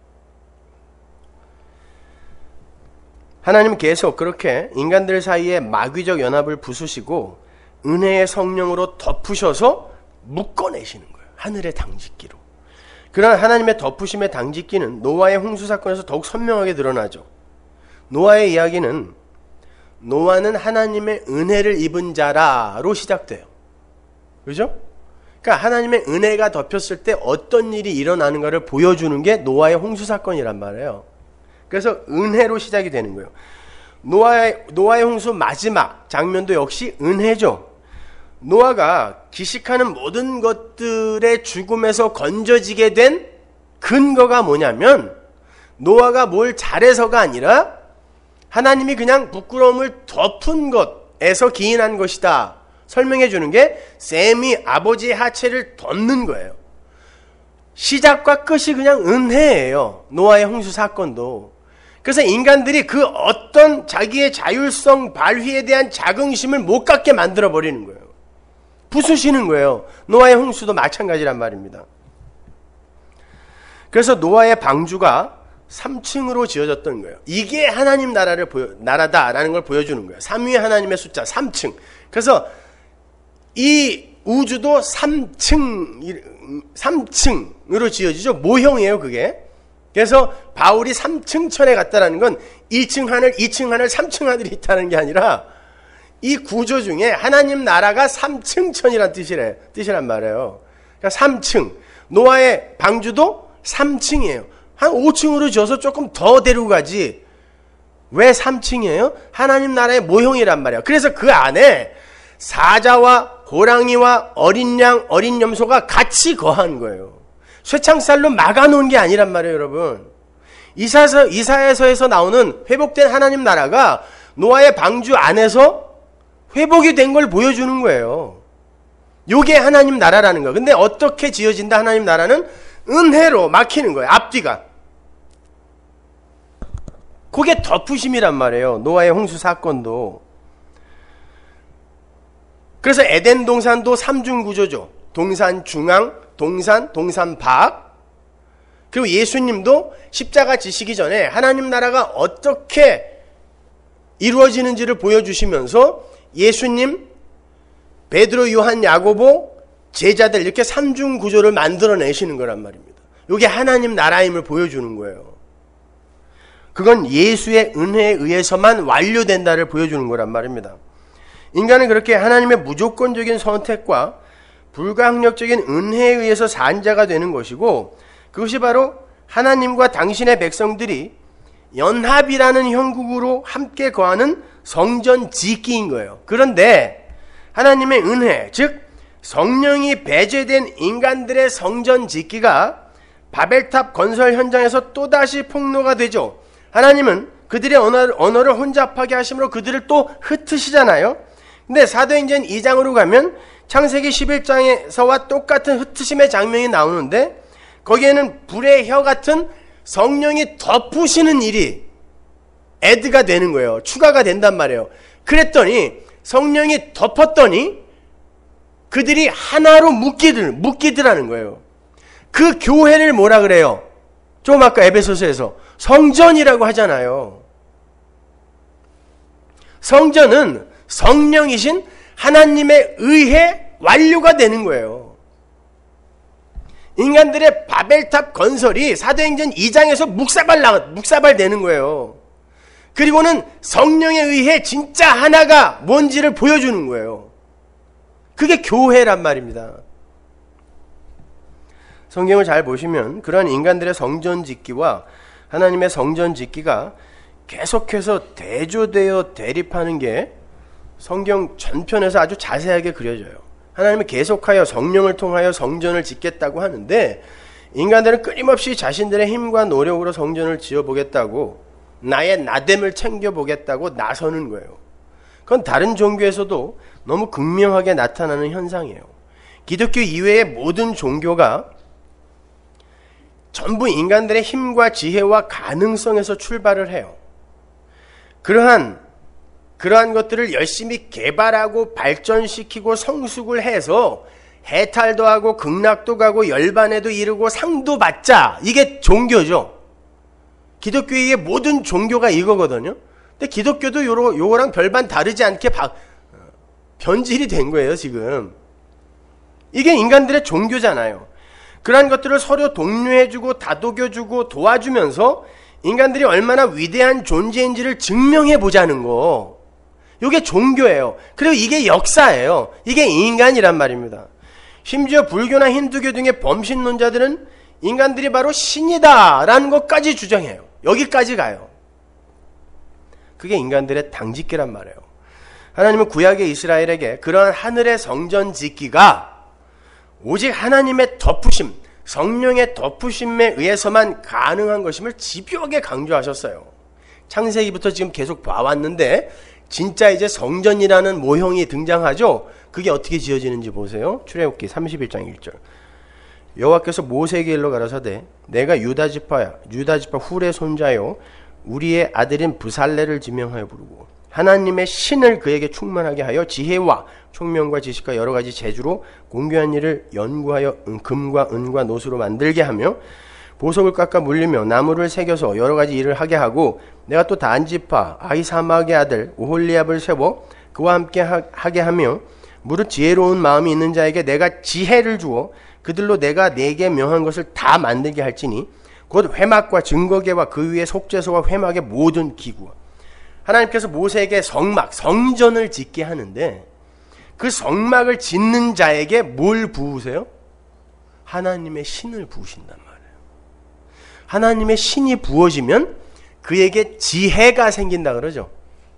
하나님은 계속 그렇게 인간들 사이에 마귀적 연합을 부수시고 은혜의 성령으로 덮으셔서 묶어내시는 거예요. 하늘의 당짓기로. 그러나 하나님의 덮으심의 당짓기는 노아의 홍수 사건에서 더욱 선명하게 드러나죠. 노아의 이야기는 노아는 하나님의 은혜를 입은 자라로 시작돼요. 그죠? 그러니까 하나님의 은혜가 덮였을 때 어떤 일이 일어나는가를 보여주는 게 노아의 홍수 사건이란 말이에요. 그래서 은혜로 시작이 되는 거예요. 노아의 홍수 마지막 장면도 역시 은혜죠. 노아가 기식하는 모든 것들의 죽음에서 건져지게 된 근거가 뭐냐면 노아가 뭘 잘해서가 아니라 하나님이 그냥 부끄러움을 덮은 것에서 기인한 것이다. 설명해 주는 게 셈이 아버지의 하체를 덮는 거예요. 시작과 끝이 그냥 은혜예요. 노아의 홍수 사건도. 그래서 인간들이 그 어떤 자기의 자율성 발휘에 대한 자긍심을 못 갖게 만들어 버리는 거예요. 부수시는 거예요. 노아의 홍수도 마찬가지란 말입니다. 그래서 노아의 방주가 3층으로 지어졌던 거예요. 이게 하나님 나라다라는 걸 보여주는 거예요. 3위의 하나님의 숫자 3층. 그래서 이 우주도 3층으로 지어지죠. 모형이에요, 그게. 그래서 바울이 3층 천에 갔다라는 건 1층 하늘, 2층 하늘, 3층 하늘이 있다는 게 아니라 이 구조 중에 하나님 나라가 3층 천이란 뜻이란 말이에요. 그러니까 3층. 노아의 방주도 3층이에요. 한 5층으로 지어서 조금 더 데리고 가지. 왜 3층이에요? 하나님 나라의 모형이란 말이에요. 그래서 그 안에 사자와 호랑이와 어린 양, 어린 염소가 같이 거한 거예요. 쇠창살로 막아놓은 게 아니란 말이에요, 여러분. 이사야서에서 나오는 회복된 하나님 나라가 노아의 방주 안에서 회복이 된 걸 보여주는 거예요. 요게 하나님 나라라는 거예요. 근데 어떻게 지어진다, 하나님 나라는? 은혜로 막히는 거예요, 앞뒤가. 그게 덮으심이란 말이에요. 노아의 홍수 사건도. 그래서 에덴 동산도 3중 구조죠. 동산 중앙, 동산 밖. 그리고 예수님도 십자가 지시기 전에 하나님 나라가 어떻게 이루어지는지를 보여주시면서 예수님, 베드로, 요한, 야고보, 제자들 이렇게 3중 구조를 만들어내시는 거란 말입니다. 이게 하나님 나라임을 보여주는 거예요. 그건 예수의 은혜에 의해서만 완료된다를 보여주는 거란 말입니다. 인간은 그렇게 하나님의 무조건적인 선택과 불가항력적인 은혜에 의해서 산 자가 되는 것이고, 그것이 바로 하나님과 당신의 백성들이 연합이라는 형국으로 함께 거하는 성전 짓기인 거예요. 그런데 하나님의 은혜, 즉 성령이 배제된 인간들의 성전 짓기가 바벨탑 건설 현장에서 또다시 폭로가 되죠. 하나님은 그들의 언어를 혼잡하게 하심으로 그들을 또 흩으시잖아요. 근데 사도행전 2장으로 가면 창세기 11장에서와 똑같은 흩으심의 장면이 나오는데, 거기에는 불의 혀 같은 성령이 덮으시는 일이 애드가 되는 거예요. 추가가 된단 말이에요. 그랬더니 성령이 덮었더니 그들이 하나로 묶이더라는 거예요. 그 교회를 뭐라 그래요? 좀 아까 에베소서에서 성전이라고 하잖아요. 성전은 성령이신 하나님에 의해 완료가 되는 거예요. 인간들의 바벨탑 건설이 사도행전 2장에서 묵사발 되는 거예요. 그리고는 성령에 의해 진짜 하나가 뭔지를 보여주는 거예요. 그게 교회란 말입니다. 성경을 잘 보시면 그러한 인간들의 성전 짓기와 하나님의 성전 짓기가 계속해서 대조되어 대립하는 게 성경 전편에서 아주 자세하게 그려져요. 하나님은 계속하여 성령을 통하여 성전을 짓겠다고 하는데, 인간들은 끊임없이 자신들의 힘과 노력으로 성전을 지어보겠다고, 나의 나됨을 챙겨보겠다고 나서는 거예요. 그건 다른 종교에서도 너무 극명하게 나타나는 현상이에요. 기독교 이외의 모든 종교가 전부 인간들의 힘과 지혜와 가능성에서 출발을 해요. 그러한 것들을 열심히 개발하고 발전시키고 성숙을 해서 해탈도 하고 극락도 가고 열반에도 이르고 상도 받자. 이게 종교죠. 기독교의 모든 종교가 이거거든요. 근데 기독교도 요거랑 별반 다르지 않게 변질이 된 거예요, 지금. 이게 인간들의 종교잖아요. 그러한 것들을 서로 독려해주고 다독여주고 도와주면서 인간들이 얼마나 위대한 존재인지를 증명해 보자는 거. 이게 종교예요. 그리고 이게 역사예요. 이게 인간이란 말입니다. 심지어 불교나 힌두교 등의 범신론자들은 인간들이 바로 신이다라는 것까지 주장해요. 여기까지 가요. 그게 인간들의 당짓기란 말이에요. 하나님은 구약의 이스라엘에게 그러한 하늘의 성전 짓기가 오직 하나님의 덮으심, 성령의 덮으심에 의해서만 가능한 것임을 집요하게 강조하셨어요. 창세기부터 지금 계속 봐왔는데 진짜 이제 성전이라는 모형이 등장하죠. 그게 어떻게 지어지는지 보세요. 출애굽기 31장 1절. 여호와께서 모세에게 일러 가라사대 내가 유다 지파 훌의 손자요 우리의 아들인 부살레를 지명하여 부르고 하나님의 신을 그에게 충만하게 하여 지혜와 총명과 지식과 여러 가지 재주로 공교한 일을 연구하여 금과 은과 노수로 만들게 하며 보석을 깎아 물리며 나무를 새겨서 여러 가지 일을 하게 하고 내가 또 단 지파 아히사막의 아들 오홀리압을 세워 그와 함께 하게 하며 무릇 지혜로운 마음이 있는 자에게 내가 지혜를 주어 그들로 내가 내게 명한 것을 다 만들게 할지니 곧 회막과 증거계와 그 위에 속죄소와 회막의 모든 기구. 하나님께서 모세에게 성전을 짓게 하는데 그 성막을 짓는 자에게 뭘 부으세요? 하나님의 신을 부으신단 말이에요. 하나님의 신이 부어지면 그에게 지혜가 생긴다 그러죠.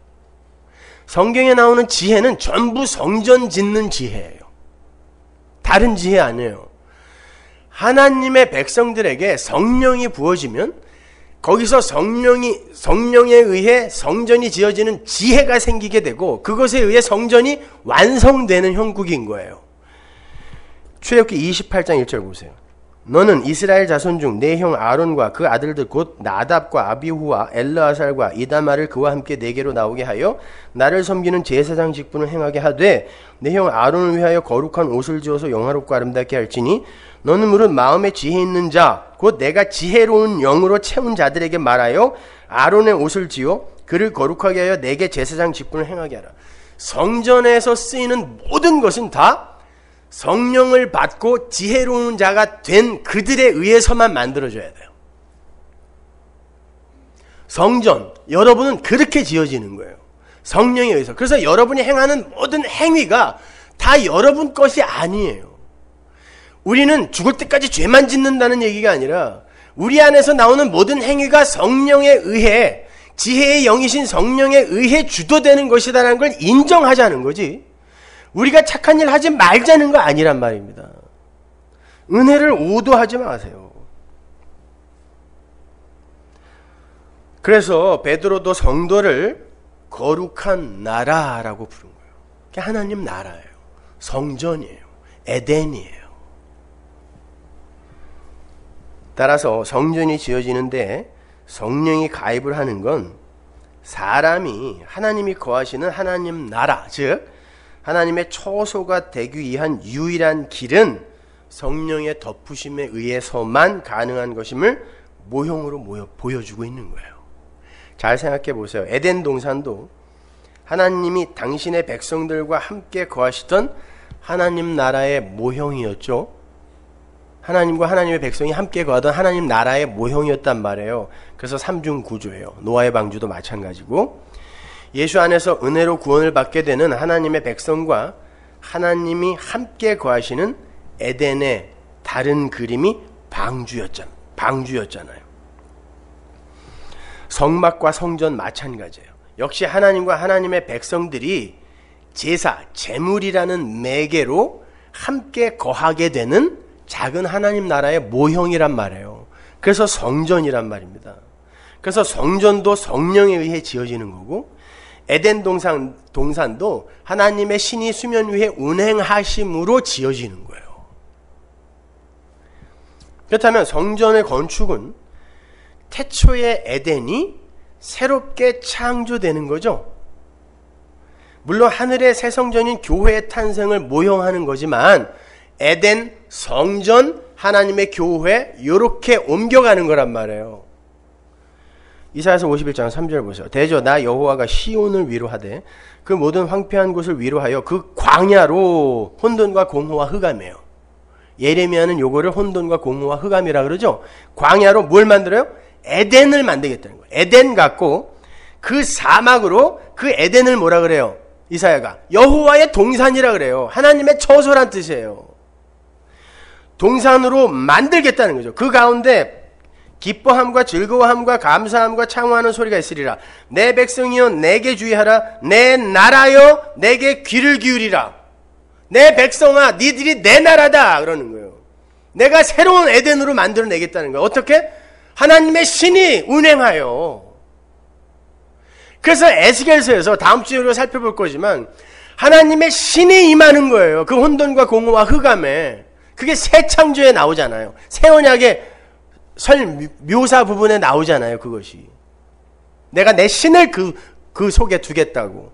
성경에 나오는 지혜는 전부 성전 짓는 지혜예요. 다른 지혜 아니에요. 하나님의 백성들에게 성령이 부어지면 거기서 성령에 의해 성전이 지어지는 지혜가 생기게 되고 그것에 의해 성전이 완성되는 형국인 거예요. 출애굽기 28장 1절 보세요. 너는 이스라엘 자손 중 내 형 아론과 그 아들들 곧 나답과 아비후와 엘르아살과 이다마를 그와 함께 내게로 나오게 하여 나를 섬기는 제사장 직분을 행하게 하되 내 형 아론을 위하여 거룩한 옷을 지어서 영화롭고 아름답게 할지니 너는 무릇 마음에 지혜 있는 자 곧 내가 지혜로운 영으로 채운 자들에게 말하여 아론의 옷을 지어 그를 거룩하게 하여 내게 제사장 직분을 행하게 하라. 성전에서 쓰이는 모든 것은 다 성령을 받고 지혜로운 자가 된 그들에 의해서만 만들어져야 돼요. 성전, 여러분은 그렇게 지어지는 거예요. 성령에 의해서. 그래서 여러분이 행하는 모든 행위가 다 여러분 것이 아니에요. 우리는 죽을 때까지 죄만 짓는다는 얘기가 아니라 우리 안에서 나오는 모든 행위가 성령에 의해, 지혜의 영이신 성령에 의해 주도되는 것이다라는 걸 인정하자는 거지, 우리가 착한 일 하지 말자는 거 아니란 말입니다. 은혜를 오도하지 마세요. 그래서 베드로도 성도를 거룩한 나라라고 부른 거예요. 그게 하나님 나라예요. 성전이에요. 에덴이에요. 따라서 성전이 지어지는데 성령이 가입을 하는 건 사람이 하나님이 거하시는 하나님 나라, 즉 하나님의 처소가 되기 위한 유일한 길은 성령의 덮으심에 의해서만 가능한 것임을 모형으로 보여주고 있는 거예요. 잘 생각해 보세요. 에덴 동산도 하나님이 당신의 백성들과 함께 거하시던 하나님 나라의 모형이었죠. 하나님과 하나님의 백성이 함께 거하던 하나님 나라의 모형이었단 말이에요. 그래서 삼중 구조예요. 노아의 방주도 마찬가지고, 예수 안에서 은혜로 구원을 받게 되는 하나님의 백성과 하나님이 함께 거하시는 에덴의 다른 그림이 방주였잖아요. 성막과 성전 마찬가지예요. 역시 하나님과 하나님의 백성들이 제사, 제물이라는 매개로 함께 거하게 되는 작은 하나님 나라의 모형이란 말이에요. 그래서 성전이란 말입니다. 그래서 성전도 성령에 의해 지어지는 거고, 에덴 동산도 하나님의 신이 수면 위에 운행하심으로 지어지는 거예요. 그렇다면 성전의 건축은 태초의 에덴이 새롭게 창조되는 거죠. 물론 하늘의 새 성전인 교회의 탄생을 모형하는 거지만 에덴, 성전, 하나님의 교회 이렇게 옮겨가는 거란 말이에요. 이사야서 51장 3절 보세요. 대저 나 여호와가 시온을 위로하되 그 모든 황폐한 곳을 위로하여 그 광야로 혼돈과 공허와 흑암이에요. 예레미야는 요거를 혼돈과 공허와 흑암이라 그러죠. 광야로 뭘 만들어요? 에덴을 만들겠다는 거예요. 에덴 갖고 그 사막으로 그 에덴을 뭐라 그래요? 이사야가 여호와의 동산이라 그래요. 하나님의 처소란 뜻이에요. 동산으로 만들겠다는 거죠. 그 가운데 기뻐함과 즐거워함과 감사함과 창호하는 소리가 있으리라. 내 백성이여 내게 주의하라. 내 나라여 내게 귀를 기울이라. 내 백성아 니들이 내 나라다 그러는 거예요. 내가 새로운 에덴으로 만들어내겠다는 거예요. 어떻게? 하나님의 신이 운행하여. 그래서 에스겔서에서 다음 주에 우리가 살펴볼 거지만 하나님의 신이 임하는 거예요. 그 혼돈과 공허와 흑암에. 그게 새 창조에 나오잖아요. 새 언약의 묘사 부분에 나오잖아요. 그것이 내가 내 신을 그 속에 두겠다고.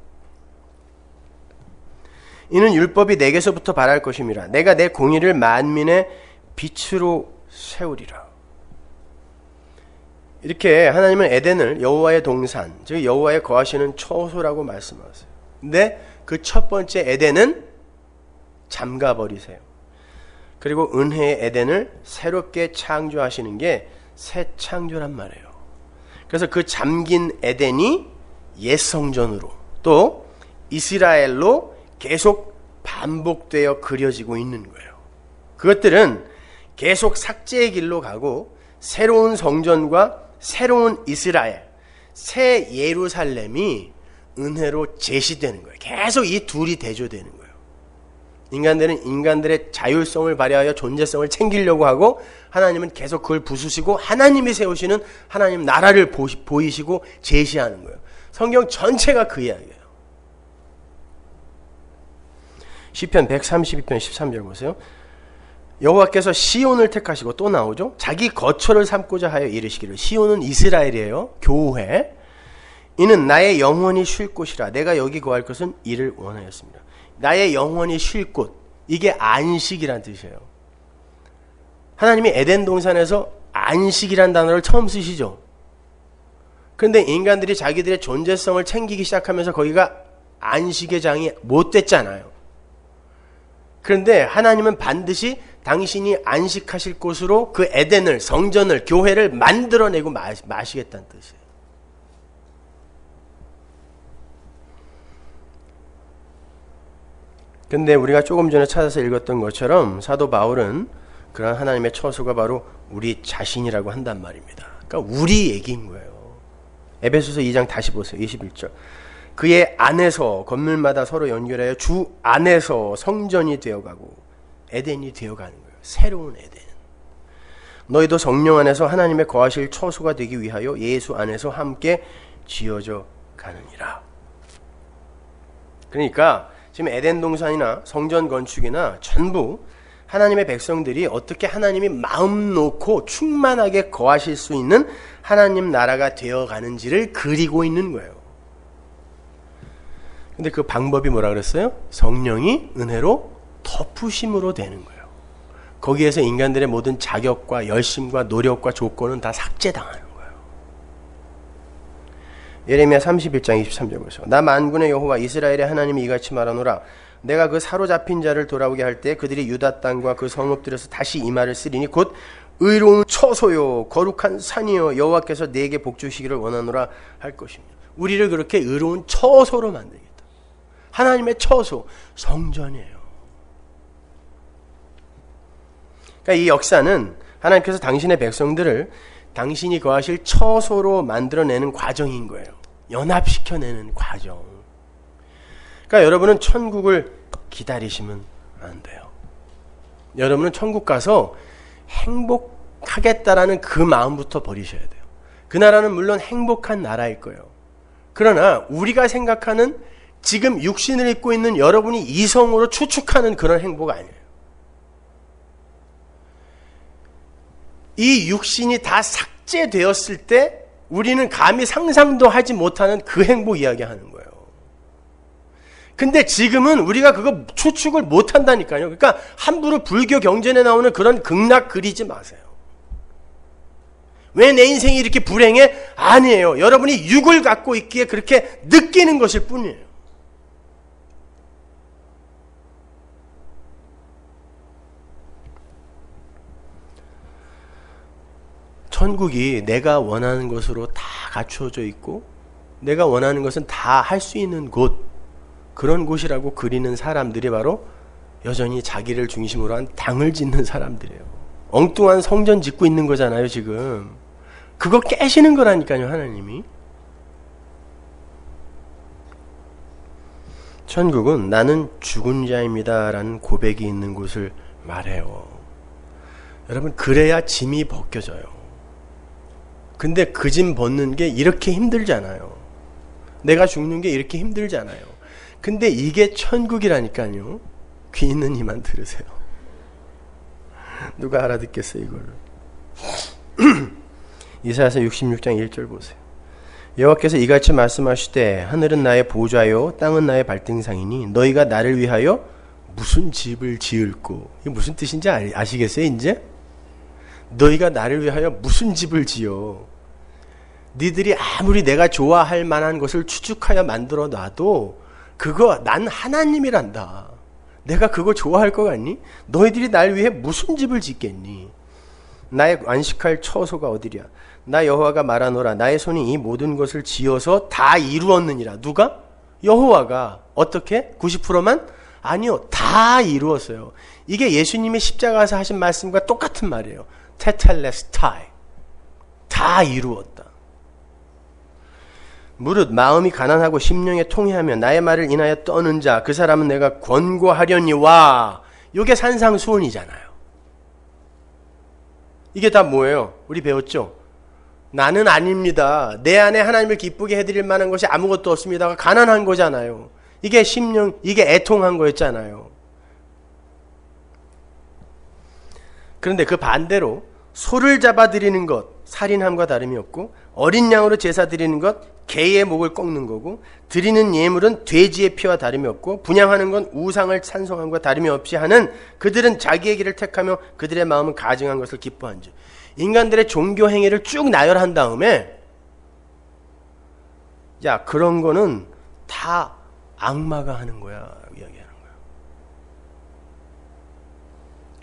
이는 율법이 내게서부터 발할 것임이라. 내가 내 공의를 만민의 빛으로 세우리라. 이렇게 하나님은 에덴을 여호와의 동산, 즉 여호와의 거하시는 처소라고 말씀하세요. 근데 그 첫 번째 에덴은 잠가버리세요. 그리고 은혜의 에덴을 새롭게 창조하시는 게 새 창조란 말이에요. 그래서 그 잠긴 에덴이 옛 성전으로 또 이스라엘로 계속 반복되어 그려지고 있는 거예요. 그것들은 계속 삭제의 길로 가고 새로운 성전과 새로운 이스라엘, 새 예루살렘이 은혜로 제시되는 거예요. 계속 이 둘이 대조되는 거예요. 인간들은 인간들의 자율성을 발휘하여 존재성을 챙기려고 하고 하나님은 계속 그걸 부수시고 하나님이 세우시는 하나님 나라를 보이시고 제시하는 거예요. 성경 전체가 그 이야기예요. 시편 132편 13절 보세요. 여호와께서 시온을 택하시고, 또 나오죠. 자기 거처를 삼고자 하여 이르시기를. 시온은 이스라엘이에요. 교회. 이는 나의 영혼이 쉴 곳이라. 내가 여기 거할 것은 이를 원하였습니다. 나의 영혼이 쉴 곳. 이게 안식이란 뜻이에요. 하나님이 에덴 동산에서 안식이란 단어를 처음 쓰시죠. 그런데 인간들이 자기들의 존재성을 챙기기 시작하면서 거기가 안식의 장이 못 됐잖아요. 그런데 하나님은 반드시 당신이 안식하실 곳으로 그 에덴을, 성전을, 교회를 만들어내고 마시겠다는 뜻이에요. 근데 우리가 조금 전에 찾아서 읽었던 것처럼 사도 바울은 그런 하나님의 처소가 바로 우리 자신이라고 한단 말입니다. 그러니까 우리 얘기인 거예요. 에베소서 2장 다시 보세요. 21절. 그의 안에서 건물마다 서로 연결하여 주 안에서 성전이 되어가고 에덴이 되어가는 거예요. 새로운 에덴. 너희도 성령 안에서 하나님의 거하실 처소가 되기 위하여 예수 안에서 함께 지어져 가느니라. 그러니까 지금 에덴 동산이나 성전 건축이나 전부 하나님의 백성들이 어떻게 하나님이 마음 놓고 충만하게 거하실 수 있는 하나님 나라가 되어가는지를 그리고 있는 거예요. 근데 그 방법이 뭐라 그랬어요? 성령이 은혜로 덮으심으로 되는 거예요. 거기에서 인간들의 모든 자격과 열심과 노력과 조건은 다 삭제당하는 거예요. 예레미야 31장 23절 보세요. 나 만군의 여호와 이스라엘의 하나님이 이같이 말하노라. 내가 그 사로잡힌 자를 돌아오게 할 때 그들이 유다 땅과 그 성읍들에서 다시 이 말을 쓰리니 곧 의로운 처소요 거룩한 산이요 여호와께서 내게 복주시기를 원하노라 할 것입니다. 우리를 그렇게 의로운 처소로 만들겠다. 하나님의 처소, 성전이에요. 그러니까 이 역사는 하나님께서 당신의 백성들을 당신이 거하실 처소로 만들어내는 과정인 거예요. 연합시켜내는 과정. 그러니까 여러분은 천국을 기다리시면 안 돼요. 여러분은 천국 가서 행복하겠다라는 그 마음부터 버리셔야 돼요. 그 나라는 물론 행복한 나라일 거예요. 그러나 우리가 생각하는 지금 육신을 입고 있는 여러분이 이성으로 추측하는 그런 행복 아니에요. 이 육신이 다 삭제되었을 때 우리는 감히 상상도 하지 못하는 그 행복 이야기하는 거예요. 근데 지금은 우리가 그거 추측을 못한다니까요. 그러니까 함부로 불교 경전에 나오는 그런 극락 그리지 마세요. 왜 내 인생이 이렇게 불행해? 아니에요. 여러분이 육을 갖고 있기에 그렇게 느끼는 것일 뿐이에요. 천국이 내가 원하는 것으로 다 갖추어져 있고 내가 원하는 것은 다 할 수 있는 곳, 그런 곳이라고 그리는 사람들이 바로 여전히 자기를 중심으로 한 당을 짓는 사람들이에요. 엉뚱한 성전 짓고 있는 거잖아요 지금. 그거 깨시는 거라니까요 하나님이. 천국은 나는 죽은 자입니다 라는 고백이 있는 곳을 말해요. 여러분, 그래야 짐이 벗겨져요. 근데 그 짐 벗는 게 이렇게 힘들잖아요. 내가 죽는 게 이렇게 힘들잖아요. 근데 이게 천국이라니까요. 귀 있는 이만 들으세요. 누가 알아듣겠어요 이거를. 이사야서 66장 1절 보세요. 여호와께서 이같이 말씀하시되 하늘은 나의 보좌요 땅은 나의 발등상이니 너희가 나를 위하여 무슨 집을 지을꼬. 이게 무슨 뜻인지 아시겠어요 이제? 너희가 나를 위하여 무슨 집을 지어. 니들이 아무리 내가 좋아할 만한 것을 추측하여 만들어 놔도 그거 난 하나님이란다. 내가 그거 좋아할 것 같니? 너희들이 날 위해 무슨 집을 짓겠니? 나의 안식할 처소가 어디랴? 나 여호와가 말하노라. 나의 손이 이 모든 것을 지어서 다 이루었느니라. 누가? 여호와가. 어떻게? 90%만? 아니요. 다 이루었어요. 이게 예수님이 십자가에서 하신 말씀과 똑같은 말이에요. 테텔레스타이. 다 이루었다. 무릇 마음이 가난하고 심령에 통회하며 나의 말을 인하여 떠는 자, 그 사람은 내가 권고하려니와. 이게 산상수훈이잖아요. 이게 다 뭐예요? 우리 배웠죠? 나는 아닙니다. 내 안에 하나님을 기쁘게 해드릴 만한 것이 아무것도 없습니다가 가난한 거잖아요. 이게 심령, 이게 애통한 거였잖아요. 그런데 그 반대로 소를 잡아 드리는 것, 살인함과 다름이 없고, 어린 양으로 제사 드리는 것, 개의 목을 꺾는 거고, 드리는 예물은 돼지의 피와 다름이 없고, 분향하는 건 우상을 찬송함과 다름이 없이 하는 그들은 자기의 길을 택하며 그들의 마음은 가증한 것을 기뻐한지. 인간들의 종교 행위를 쭉 나열한 다음에, 야, 그런 거는 다 악마가 하는 거야 이야기하는 거야.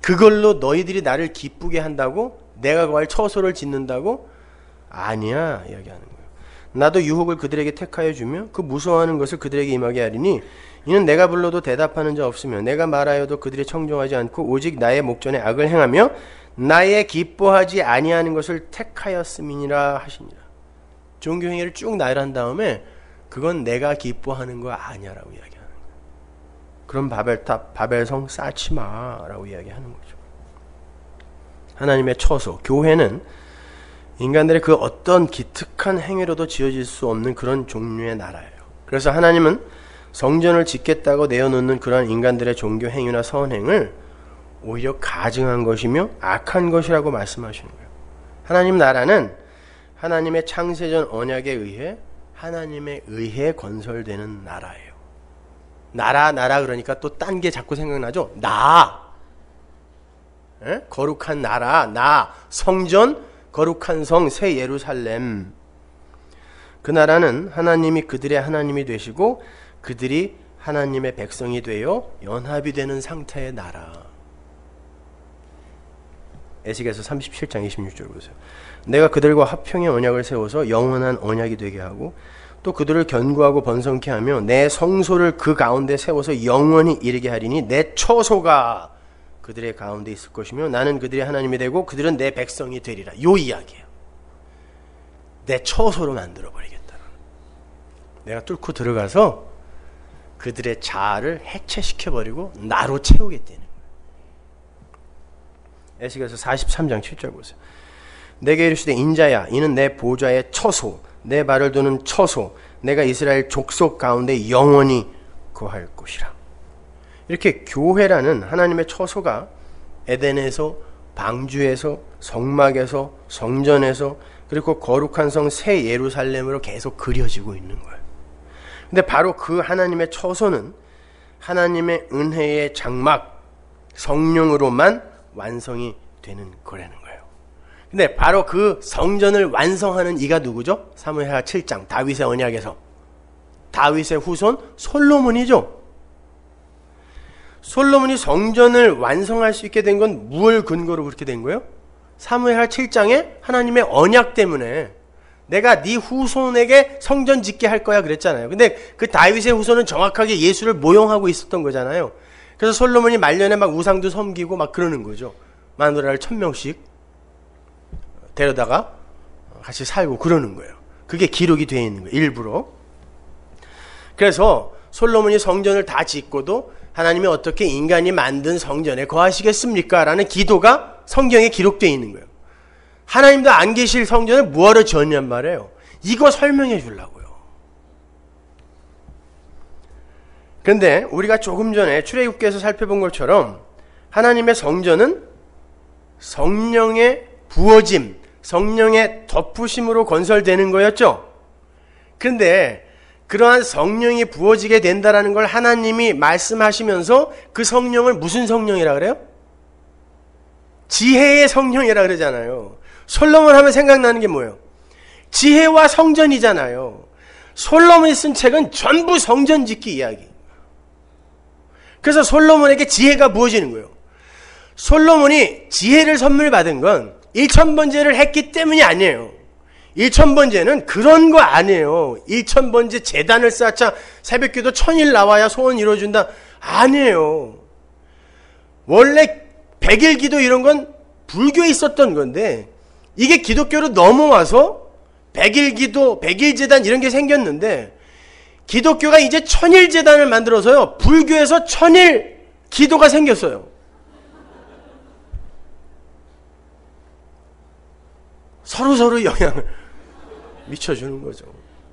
그걸로 너희들이 나를 기쁘게 한다고? 내가 거할 처소를 짓는다고? 아니야 이야기하는 거예요. 나도 유혹을 그들에게 택하여 주며 그 무서워하는 것을 그들에게 임하게 하리니 이는 내가 불러도 대답하는 자 없으며 내가 말하여도 그들이 청종하지 않고 오직 나의 목전에 악을 행하며 나의 기뻐하지 아니하는 것을 택하였음이니라 하시니라. 종교행위를 쭉 나열한 다음에 그건 내가 기뻐하는 거 아니야라고 이야기하는 거예요. 그럼 바벨탑, 바벨성 쌓지 마라고 이야기하는 거죠. 하나님의 처소, 교회는 인간들의 그 어떤 기특한 행위로도 지어질 수 없는 그런 종류의 나라예요. 그래서 하나님은 성전을 짓겠다고 내어놓는 그러한 인간들의 종교 행위나 선행을 오히려 가증한 것이며 악한 것이라고 말씀하시는 거예요. 하나님 나라는 하나님의 창세전 언약에 의해 하나님에 의해 건설되는 나라예요. 나라 그러니까 또 딴 게 자꾸 생각나죠. 거룩한 나라, 성전, 거룩한 성, 새 예루살렘. 그 나라는 하나님이 그들의 하나님이 되시고 그들이 하나님의 백성이 되어 연합이 되는 상태의 나라. 에스겔서 37장 26절 보세요. 내가 그들과 화평의 언약을 세워서 영원한 언약이 되게 하고 또 그들을 견고하고 번성케 하며 내 성소를 그 가운데 세워서 영원히 이르게 하리니 내 처소가 그들의 가운데 있을 것이며 나는 그들의 하나님이 되고 그들은 내 백성이 되리라. 요 이야기예요. 내 처소로 만들어버리겠다. 내가 뚫고 들어가서 그들의 자아를 해체시켜버리고 나로 채우겠다는 거예요. 에스겔서 43장 7절 보세요. 내게 이르시되 인자야 이는 내 보좌의 처소 내 발을 두는 처소 내가 이스라엘 족속 가운데 영원히 거할 곳이라. 이렇게 교회라는 하나님의 처소가 에덴에서 방주에서 성막에서 성전에서 그리고 거룩한 성 새 예루살렘으로 계속 그려지고 있는 거예요. 근데 바로 그 하나님의 처소는 하나님의 은혜의 장막 성령으로만 완성이 되는 거라는 거예요. 근데 바로 그 성전을 완성하는 이가 누구죠? 사무엘하 7장 다윗의 언약에서 다윗의 후손 솔로몬이죠. 솔로몬이 성전을 완성할 수 있게 된 건 무엇을 근거로 그렇게 된 거예요? 사무엘하 7장에 하나님의 언약 때문에 내가 네 후손에게 성전 짓게 할 거야 그랬잖아요. 근데 그 다윗의 후손은 정확하게 예수를 모형하고 있었던 거잖아요. 그래서 솔로몬이 말년에 막 우상도 섬기고 막 그러는 거죠. 마누라를 1000명씩 데려다가 같이 살고 그러는 거예요. 그게 기록이 되어 있는 거예요. 일부러. 그래서 솔로몬이 성전을 다 짓고도 하나님이 어떻게 인간이 만든 성전에 거하시겠습니까? 라는 기도가 성경에 기록되어 있는 거예요. 하나님도 안 계실 성전을 뭐하러 지었냔 말이에요. 이거 설명해 주려고요. 그런데 우리가 조금 전에 출애굽기에서 살펴본 것처럼 하나님의 성전은 성령의 부어짐, 성령의 덮으심으로 건설되는 거였죠. 그런데 그러한 성령이 부어지게 된다라는 걸 하나님이 말씀하시면서 그 성령을 무슨 성령이라 그래요? 지혜의 성령이라 그러잖아요. 솔로몬 하면 생각나는 게 뭐예요? 지혜와 성전이잖아요. 솔로몬이 쓴 책은 전부 성전 짓기 이야기. 그래서 솔로몬에게 지혜가 부어지는 거예요. 솔로몬이 지혜를 선물 받은 건 1000번제를 했기 때문이 아니에요. 1000번제는 그런 거 아니에요. 1000번제 제단을 쌓자 새벽기도 1000일 나와야 소원 이루어준다. 아니에요. 원래 100일기도 이런 건 불교에 있었던 건데 이게 기독교로 넘어와서 100일기도 100일제단 이런 게 생겼는데 기독교가 이제 1000일제단을 만들어서요. 불교에서 1000일 기도가 생겼어요. 서로 영향을 미쳐주는 거죠.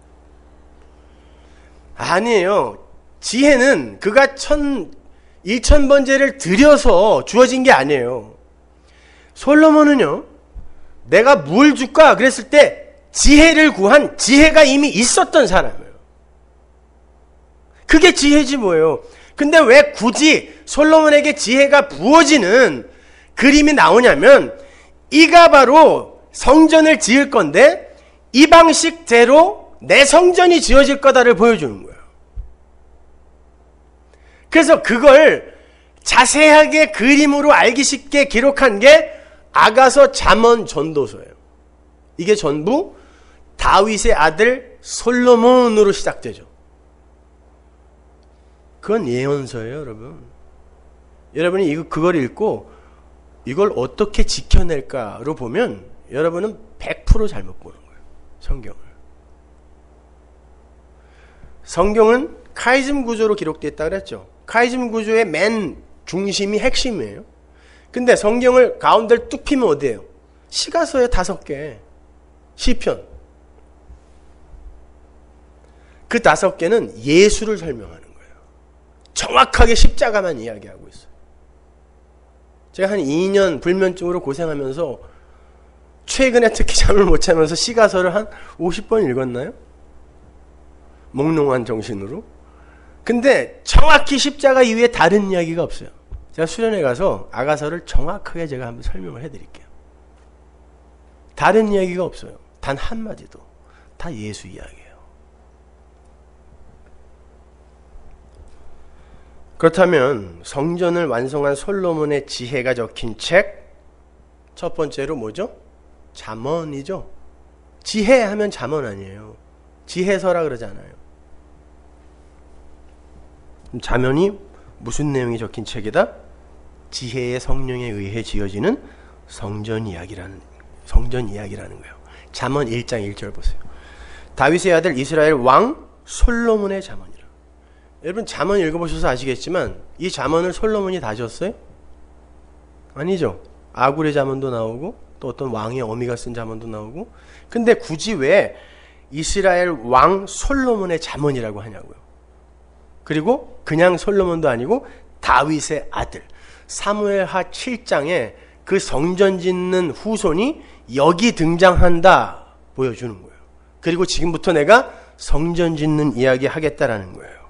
아니에요. 지혜는 그가 1000번제를 드려서 주어진 게 아니에요. 솔로몬은요, 내가 뭘 줄까? 그랬을 때 지혜를 구한 지혜가 이미 있었던 사람이에요. 그게 지혜지 뭐예요. 근데 왜 굳이 솔로몬에게 지혜가 부어지는 그림이 나오냐면 이가 바로 성전을 지을 건데 이 방식대로 내 성전이 지어질 거다를 보여주는 거예요. 그래서 그걸 자세하게 그림으로 알기 쉽게 기록한 게 아가서 잠언 전도서예요. 이게 전부 다윗의 아들 솔로몬으로 시작되죠. 그건 예언서예요, 여러분. 여러분이 그걸 읽고 이걸 어떻게 지켜낼까로 보면 여러분은 100% 잘못 보는 거예요. 성경은 카이즘 구조로 기록되어 있다고 그랬죠. 카이즘 구조의 맨 중심이 핵심이에요. 근데 성경을 가운데를 뚝 피면 어디예요? 시가서에 5개, 시편. 그 5개는 예수를 설명하는 거예요. 정확하게 십자가만 이야기하고 있어요. 제가 한 2년 불면증으로 고생하면서 최근에 특히 잠을 못 자면서 시가서를 한 50번 읽었나요? 몽롱한 정신으로. 근데 정확히 십자가 이후에 다른 이야기가 없어요. 제가 수련회 가서 아가서를 정확하게 제가 한번 설명을 해드릴게요. 다른 이야기가 없어요. 단 한마디도. 다 예수 이야기예요. 그렇다면 성전을 완성한 솔로몬의 지혜가 적힌 책, 첫 번째로 뭐죠? 잠언이죠. 지혜하면 잠언 아니에요. 지혜서라 그러잖아요. 잠언이 무슨 내용이 적힌 책이다? 지혜의 성령에 의해 지어지는 성전 이야기라는 거예요. 잠언 1장 1절 보세요. 다윗의 아들 이스라엘 왕 솔로몬의 잠언이라. 여러분 잠언 읽어보셔서 아시겠지만 이 잠언을 솔로몬이 다 지었어요? 아니죠. 아굴의 잠언도 나오고 또 어떤 왕의 어미가 쓴 잠언도 나오고. 근데 굳이 왜 이스라엘 왕 솔로몬의 잠언이라고 하냐고요. 그리고 그냥 솔로몬도 아니고 다윗의 아들. 사무엘하 7장에 그 성전 짓는 후손이 여기 등장한다 보여주는 거예요. 그리고 지금부터 내가 성전 짓는 이야기 하겠다라는 거예요.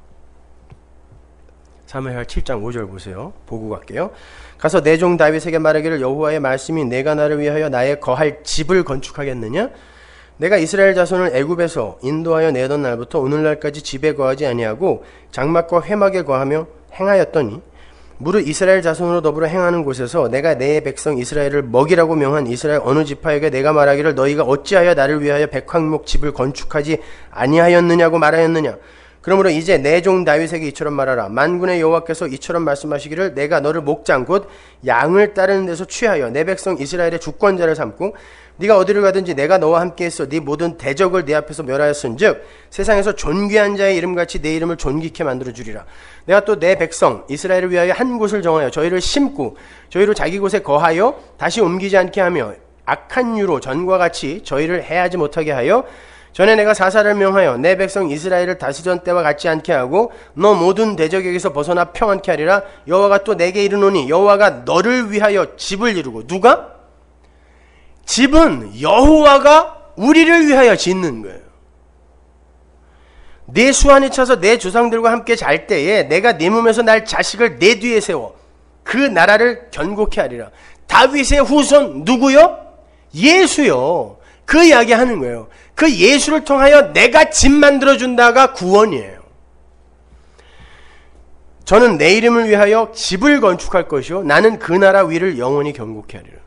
사무엘하 7장 5절 보세요. 보고 갈게요. 가서 내 종 다윗에게 말하기를 여호와의 말씀이 내가 나를 위하여 나의 거할 집을 건축하겠느냐? 내가 이스라엘 자손을 애굽에서 인도하여 내던 날부터 오늘날까지 집에 거하지 아니하고 장막과 회막에 거하며 행하였더니 무릇 이스라엘 자손으로 더불어 행하는 곳에서 내가 내 백성 이스라엘을 먹이라고 명한 이스라엘 어느 지파에게 내가 말하기를 너희가 어찌하여 나를 위하여 백황목 집을 건축하지 아니하였느냐고 말하였느냐. 그러므로 이제 내 종 다윗에게 이처럼 말하라. 만군의 여호와께서 이처럼 말씀하시기를 내가 너를 목장 곧 양을 따르는 데서 취하여 내 백성 이스라엘의 주권자를 삼고 네가 어디를 가든지 내가 너와 함께했어 네 모든 대적을 네 앞에서 멸하였은즉 세상에서 존귀한 자의 이름같이 내 이름을 존귀케 만들어 주리라. 내가 또 내 백성 이스라엘을 위하여 한 곳을 정하여 저희를 심고 저희로 자기 곳에 거하여 다시 옮기지 않게 하며 악한 유로 전과 같이 저희를 해하지 못하게 하여 전에 내가 사사를 명하여 내 백성 이스라엘을 다시전 때와 같지 않게 하고 너 모든 대적에게서 벗어나 평안케 하리라. 여호와가 또 내게 이르노니 여호와가 너를 위하여 집을 이루고. 누가? 집은 여호와가 우리를 위하여 짓는 거예요. 내 수완이 차서 내 조상들과 함께 잘 때에 내가 네 몸에서 날 자식을 내 뒤에 세워 그 나라를 견고케 하리라. 다윗의 후손 누구요? 예수요. 그 이야기 하는 거예요. 그 예수를 통하여 내가 집 만들어준다가 구원이에요. 저는 내 이름을 위하여 집을 건축할 것이요 나는 그 나라 위를 영원히 견고케 하리라.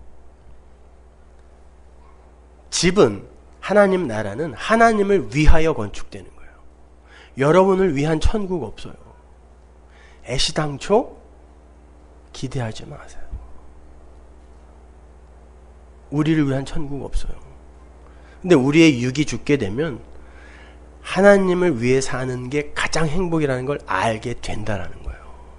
집은 하나님 나라는 하나님을 위하여 건축되는 거예요. 여러분을 위한 천국 없어요. 애시당초 기대하지 마세요. 우리를 위한 천국 없어요. 근데 우리의 육이 죽게 되면 하나님을 위해 사는 게 가장 행복이라는 걸 알게 된다라는 거예요.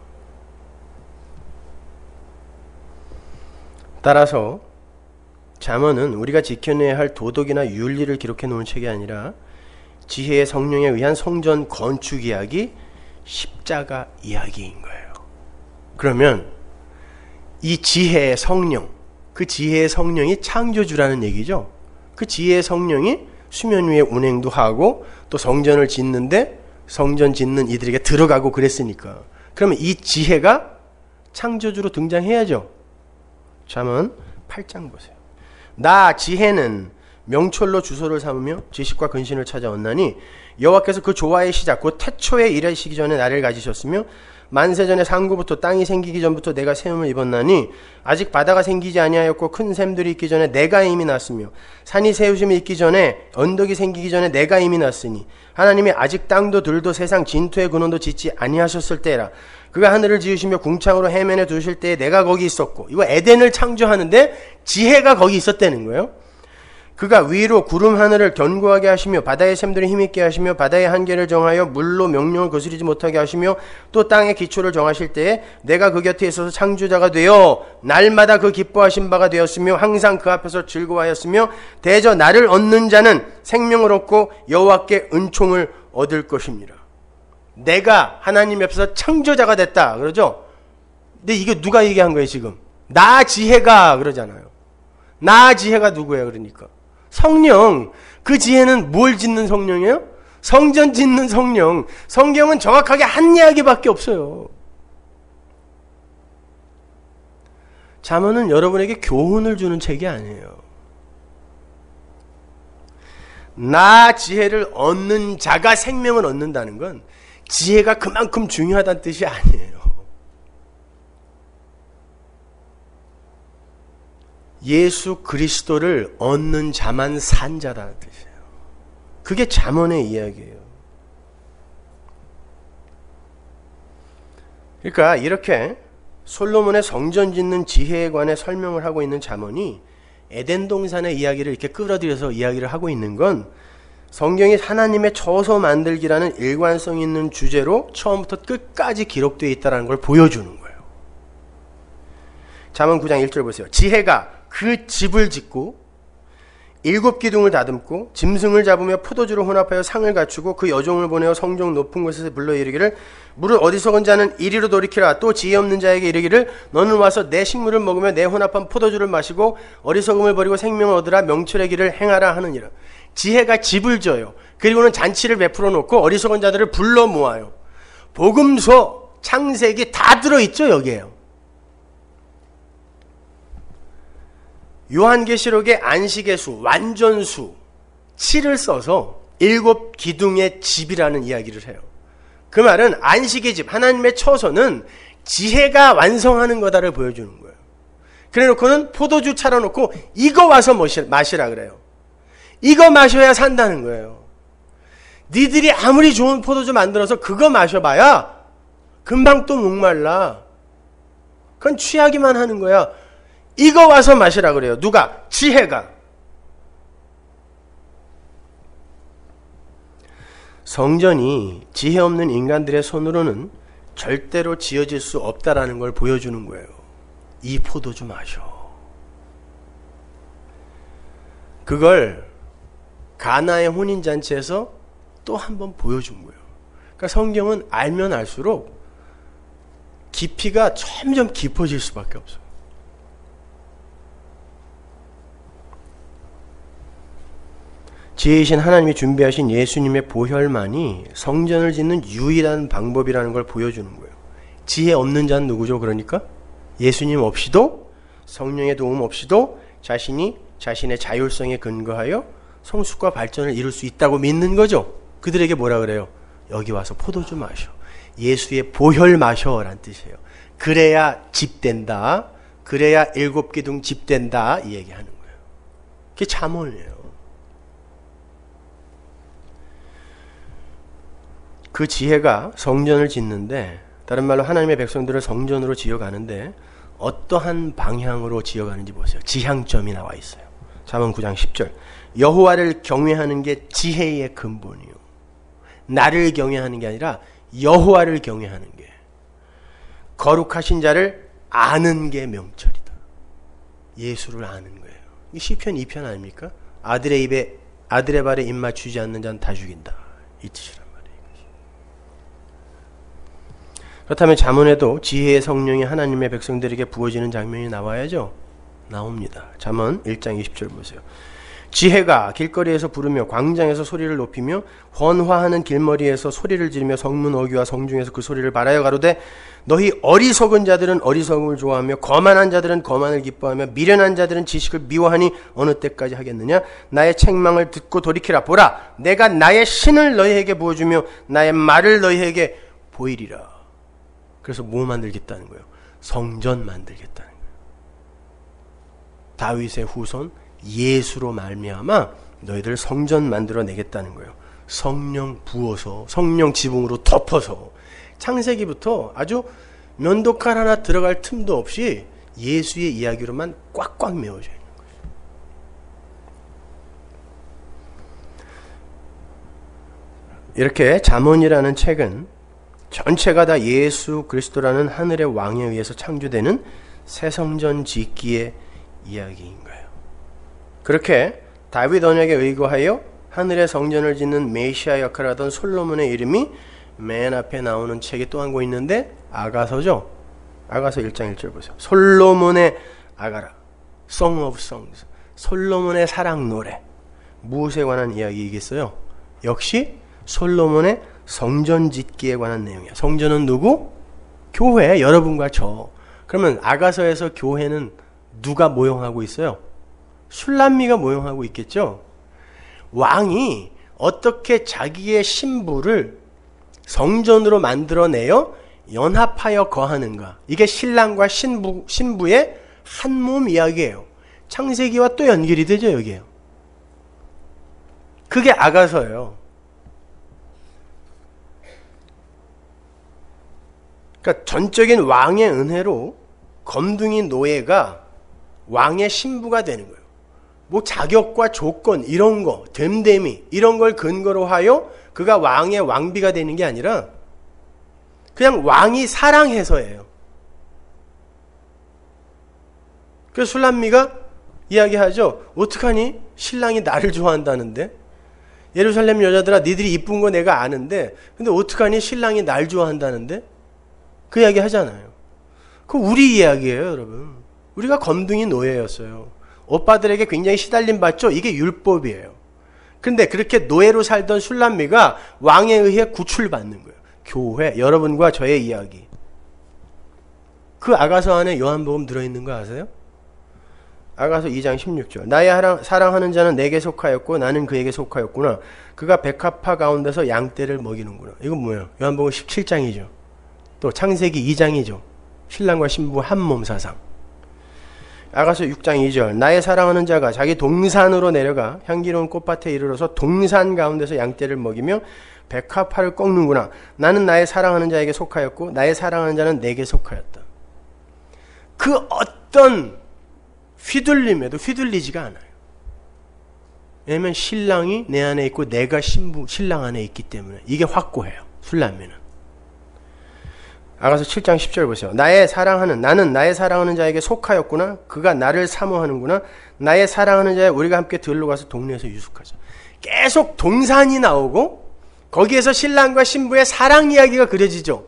따라서 잠언은 우리가 지켜내야 할 도덕이나 윤리를 기록해 놓은 책이 아니라 지혜의 성령에 의한 성전 건축 이야기, 십자가 이야기인 거예요. 그러면 이 지혜의 성령, 그 지혜의 성령이 창조주라는 얘기죠. 그 지혜의 성령이 수면 위에 운행도 하고 또 성전을 짓는데 성전 짓는 이들에게 들어가고 그랬으니까. 그러면 이 지혜가 창조주로 등장해야죠. 잠언 8장 보세요. 나 지혜는 명철로 주소를 삼으며 지식과 근신을 찾아왔나니 여호와께서 그 조화의 시작 곧 태초에 이르시기 전에 나를 가지셨으며 만세전에 상구부터 땅이 생기기 전부터 내가 세움을 입었나니 아직 바다가 생기지 아니하였고 큰 샘들이 있기 전에 내가 이미 났으며 산이 세우심이 있기 전에 언덕이 생기기 전에 내가 이미 났으니 하나님이 아직 땅도 들도 세상 진토의 근원도 짓지 아니하셨을 때라. 그가 하늘을 지으시며 궁창으로 해면에 두실 때에 내가 거기 있었고, 이거 에덴을 창조하는데 지혜가 거기 있었다는 거예요. 그가 위로 구름 하늘을 견고하게 하시며 바다의 샘들을 힘있게 하시며 바다의 한계를 정하여 물로 명령을 거스리지 못하게 하시며 또 땅의 기초를 정하실 때에 내가 그 곁에 있어서 창조자가 되어 날마다 그 기뻐하신 바가 되었으며 항상 그 앞에서 즐거워하였으며 대저 나를 얻는 자는 생명을 얻고 여호와께 은총을 얻을 것입니다. 내가 하나님 옆에서 창조자가 됐다 그러죠. 근데 이게 누가 얘기한 거예요 지금? 나 지혜가 그러잖아요. 나 지혜가 누구예요 그러니까? 성령. 그 지혜는 뭘 짓는 성령이에요? 성전 짓는 성령. 성경은 정확하게 한 이야기밖에 없어요. 잠언은 여러분에게 교훈을 주는 책이 아니에요. 나 지혜를 얻는 자가 생명을 얻는다는 건 지혜가 그만큼 중요하다는 뜻이 아니에요. 예수 그리스도를 얻는 자만 산 자라는 뜻이에요. 그게 잠언의 이야기예요. 그러니까 이렇게 솔로몬의 성전 짓는 지혜에 관해 설명을 하고 있는 잠언이 에덴 동산의 이야기를 이렇게 끌어들여서 이야기를 하고 있는 건 성경이 하나님의 처소 만들기라는 일관성 있는 주제로 처음부터 끝까지 기록되어 있다는 걸 보여주는 거예요. 잠언 9장 1절 보세요. 지혜가 그 집을 짓고 7 기둥을 다듬고 짐승을 잡으며 포도주를 혼합하여 상을 갖추고 그 여종을 보내어 성중 높은 곳에서 불러 이르기를 물을 어디서건 자는 이리로 돌이키라. 또 지혜 없는 자에게 이르기를 너는 와서 내 식물을 먹으며 내 혼합한 포도주를 마시고 어리석음을 버리고 생명을 얻으라. 명철의 길을 행하라 하느니라. 지혜가 집을 져요. 그리고는 잔치를 베풀어 놓고 어리석은 자들을 불러 모아요. 복음서, 창세기 다 들어있죠 여기에요. 요한계시록의 안식의 수, 완전수 7을 써서 7 기둥의 집이라는 이야기를 해요. 그 말은 안식의 집, 하나님의 처소는 지혜가 완성하는 거다를 보여주는 거예요. 그래 놓고는 포도주 차려놓고 이거 와서 마시라 그래요. 이거 마셔야 산다는 거예요. 니들이 아무리 좋은 포도주 만들어서 그거 마셔봐야 금방 또 목말라. 그건 취하기만 하는 거야. 이거 와서 마시라 그래요. 누가? 지혜가. 성전이 지혜 없는 인간들의 손으로는 절대로 지어질 수 없다라는 걸 보여주는 거예요. 이 포도주 마셔. 그걸 가나의 혼인잔치에서 또 한 번 보여준 거예요. 그러니까 성경은 알면 알수록 깊이가 점점 깊어질 수밖에 없어요. 지혜이신 하나님이 준비하신 예수님의 보혈만이 성전을 짓는 유일한 방법이라는 걸 보여주는 거예요. 지혜 없는 자는 누구죠? 그러니까 예수님 없이도 성령의 도움 없이도 자신이 자신의 자율성에 근거하여 성숙과 발전을 이룰 수 있다고 믿는 거죠. 그들에게 뭐라 그래요? 여기 와서 포도주 마셔. 예수의 보혈 마셔라는 뜻이에요. 그래야 집된다. 그래야 7 기둥 집된다. 이 얘기하는 거예요. 그게 잠언이에요. 그 지혜가 성전을 짓는데, 다른 말로 하나님의 백성들을 성전으로 지어가는데 어떠한 방향으로 지어가는지 보세요. 지향점이 나와 있어요. 잠언 9장 10절. 여호와를 경외하는 게 지혜의 근본이요. 나를 경외하는 게 아니라 여호와를 경외하는 게, 거룩하신 자를 아는 게 명철이다. 예수를 아는 거예요. 이 시편 2편 아닙니까? 아들의 발에 입 맞추지 않는 자는 다 죽인다. 이 뜻이란 말이에요. 그렇다면 잠언에도 지혜의 성령이 하나님의 백성들에게 부어지는 장면이 나와야죠. 나옵니다. 잠언 1장 20절 보세요. 지혜가 길거리에서 부르며 광장에서 소리를 높이며 헌화하는 길머리에서 소리를 지르며 성문 어귀와 성중에서 그 소리를 말하여 가로되 너희 어리석은 자들은 어리석음을 좋아하며 거만한 자들은 거만을 기뻐하며 미련한 자들은 지식을 미워하니 어느 때까지 하겠느냐. 나의 책망을 듣고 돌이키라. 보라, 내가 나의 신을 너희에게 보여주며 나의 말을 너희에게 보이리라. 그래서 뭐 만들겠다는 거예요? 성전 만들겠다는 거예요. 다윗의 후손 예수로 말미암아 너희들 성전 만들어내겠다는 거예요. 성령 부어서 성령 지붕으로 덮어서 창세기부터 아주 면도칼 하나 들어갈 틈도 없이 예수의 이야기로만 꽉꽉 메워져 있는 거예요. 이렇게 잠언이라는 책은 전체가 다 예수 그리스도라는 하늘의 왕에 의해서 창조되는 새 성전 짓기의 이야기인 거예요. 그렇게 다윗 언약에 의거하여 하늘의 성전을 짓는 메시아 역할을 하던 솔로몬의 이름이 맨 앞에 나오는 책이 또 한 권 있는데 아가서죠. 아가서 1장 1절 보세요. 솔로몬의 아가라, Song of Songs, 솔로몬의 사랑 노래. 무엇에 관한 이야기이겠어요? 역시 솔로몬의 성전 짓기에 관한 내용이야. 성전은 누구? 교회, 여러분과 저. 그러면 아가서에서 교회는 누가 모형하고 있어요? 술람미가 모형하고 있겠죠? 왕이 어떻게 자기의 신부를 성전으로 만들어내어 연합하여 거하는가. 이게 신랑과 신부의 한 몸 이야기예요. 창세기와 또 연결이 되죠, 여기에요. 그게 아가서예요. 그러니까 전적인 왕의 은혜로 검둥이 노예가 왕의 신부가 되는 거예요. 뭐 자격과 조건 이런 거, 됨됨이 이런 걸 근거로 하여 그가 왕의 왕비가 되는 게 아니라 그냥 왕이 사랑해서예요. 그래서 술람미가 이야기하죠. 어떡하니? 신랑이 나를 좋아한다는데? 예루살렘 여자들아 니들이 이쁜 거 내가 아는데 근데 어떡하니? 신랑이 날 좋아한다는데? 그 이야기 하잖아요. 그 우리 이야기예요, 여러분. 우리가 검둥이 노예였어요. 오빠들에게 굉장히 시달림 받죠? 이게 율법이에요. 근데 그렇게 노예로 살던 술람미가 왕에 의해 구출받는 거예요. 교회, 여러분과 저의 이야기. 그 아가서 안에 요한복음 들어있는 거 아세요? 아가서 2장 16절. 나의 사랑하는 자는 내게 속하였고 나는 그에게 속하였구나. 그가 백합화 가운데서 양떼를 먹이는구나. 이건 뭐예요? 요한복음 17장이죠. 또 창세기 2장이죠. 신랑과 신부 한 몸 사상. 아가서 6장 2절. 나의 사랑하는 자가 자기 동산으로 내려가 향기로운 꽃밭에 이르러서 동산 가운데서 양떼를 먹이며 백합화를 꺾는구나. 나는 나의 사랑하는 자에게 속하였고 나의 사랑하는 자는 내게 속하였다. 그 어떤 휘둘림에도 휘둘리지가 않아요. 왜냐하면 신랑이 내 안에 있고 내가 신랑 안에 있기 때문에 이게 확고해요. 술람미는. 아가서 7장 10절 보세요. 나는 나의 사랑하는 자에게 속하였구나. 그가 나를 사모하는구나. 나의 사랑하는 자에 우리가 함께 들러 가서 동네에서 유숙하자. 계속 동산이 나오고 거기에서 신랑과 신부의 사랑 이야기가 그려지죠.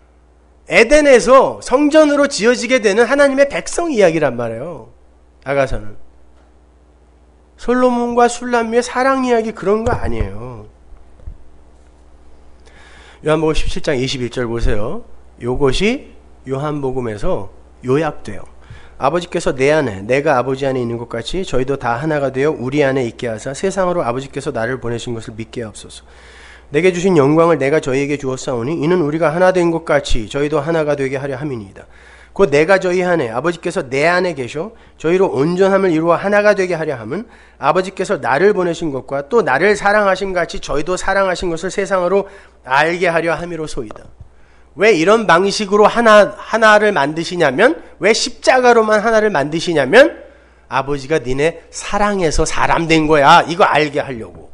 에덴에서 성전으로 지어지게 되는 하나님의 백성 이야기란 말이에요. 아가서는. 솔로몬과 술람미의 사랑 이야기 그런 거 아니에요. 요한복음 17장 21절 보세요. 요것이 요한복음에서 요약돼요. 아버지께서 내 안에 내가 아버지 안에 있는 것 같이 저희도 다 하나가 되어 우리 안에 있게 하사 세상으로 아버지께서 나를 보내신 것을 믿게 하옵소서. 내게 주신 영광을 내가 저희에게 주었사오니 이는 우리가 하나 된 것 같이 저희도 하나가 되게 하려 함이니이다. 곧 내가 저희 안에 아버지께서 내 안에 계셔 저희로 온전함을 이루어 하나가 되게 하려 함은 아버지께서 나를 보내신 것과 또 나를 사랑하신 같이 저희도 사랑하신 것을 세상으로 알게 하려 함이로소이다. 왜 이런 방식으로 하나를 만드시냐면, 왜 십자가로만 하나를 만드시냐면 아버지가 니네 사랑해서 사람 된 거야. 이거 알게 하려고.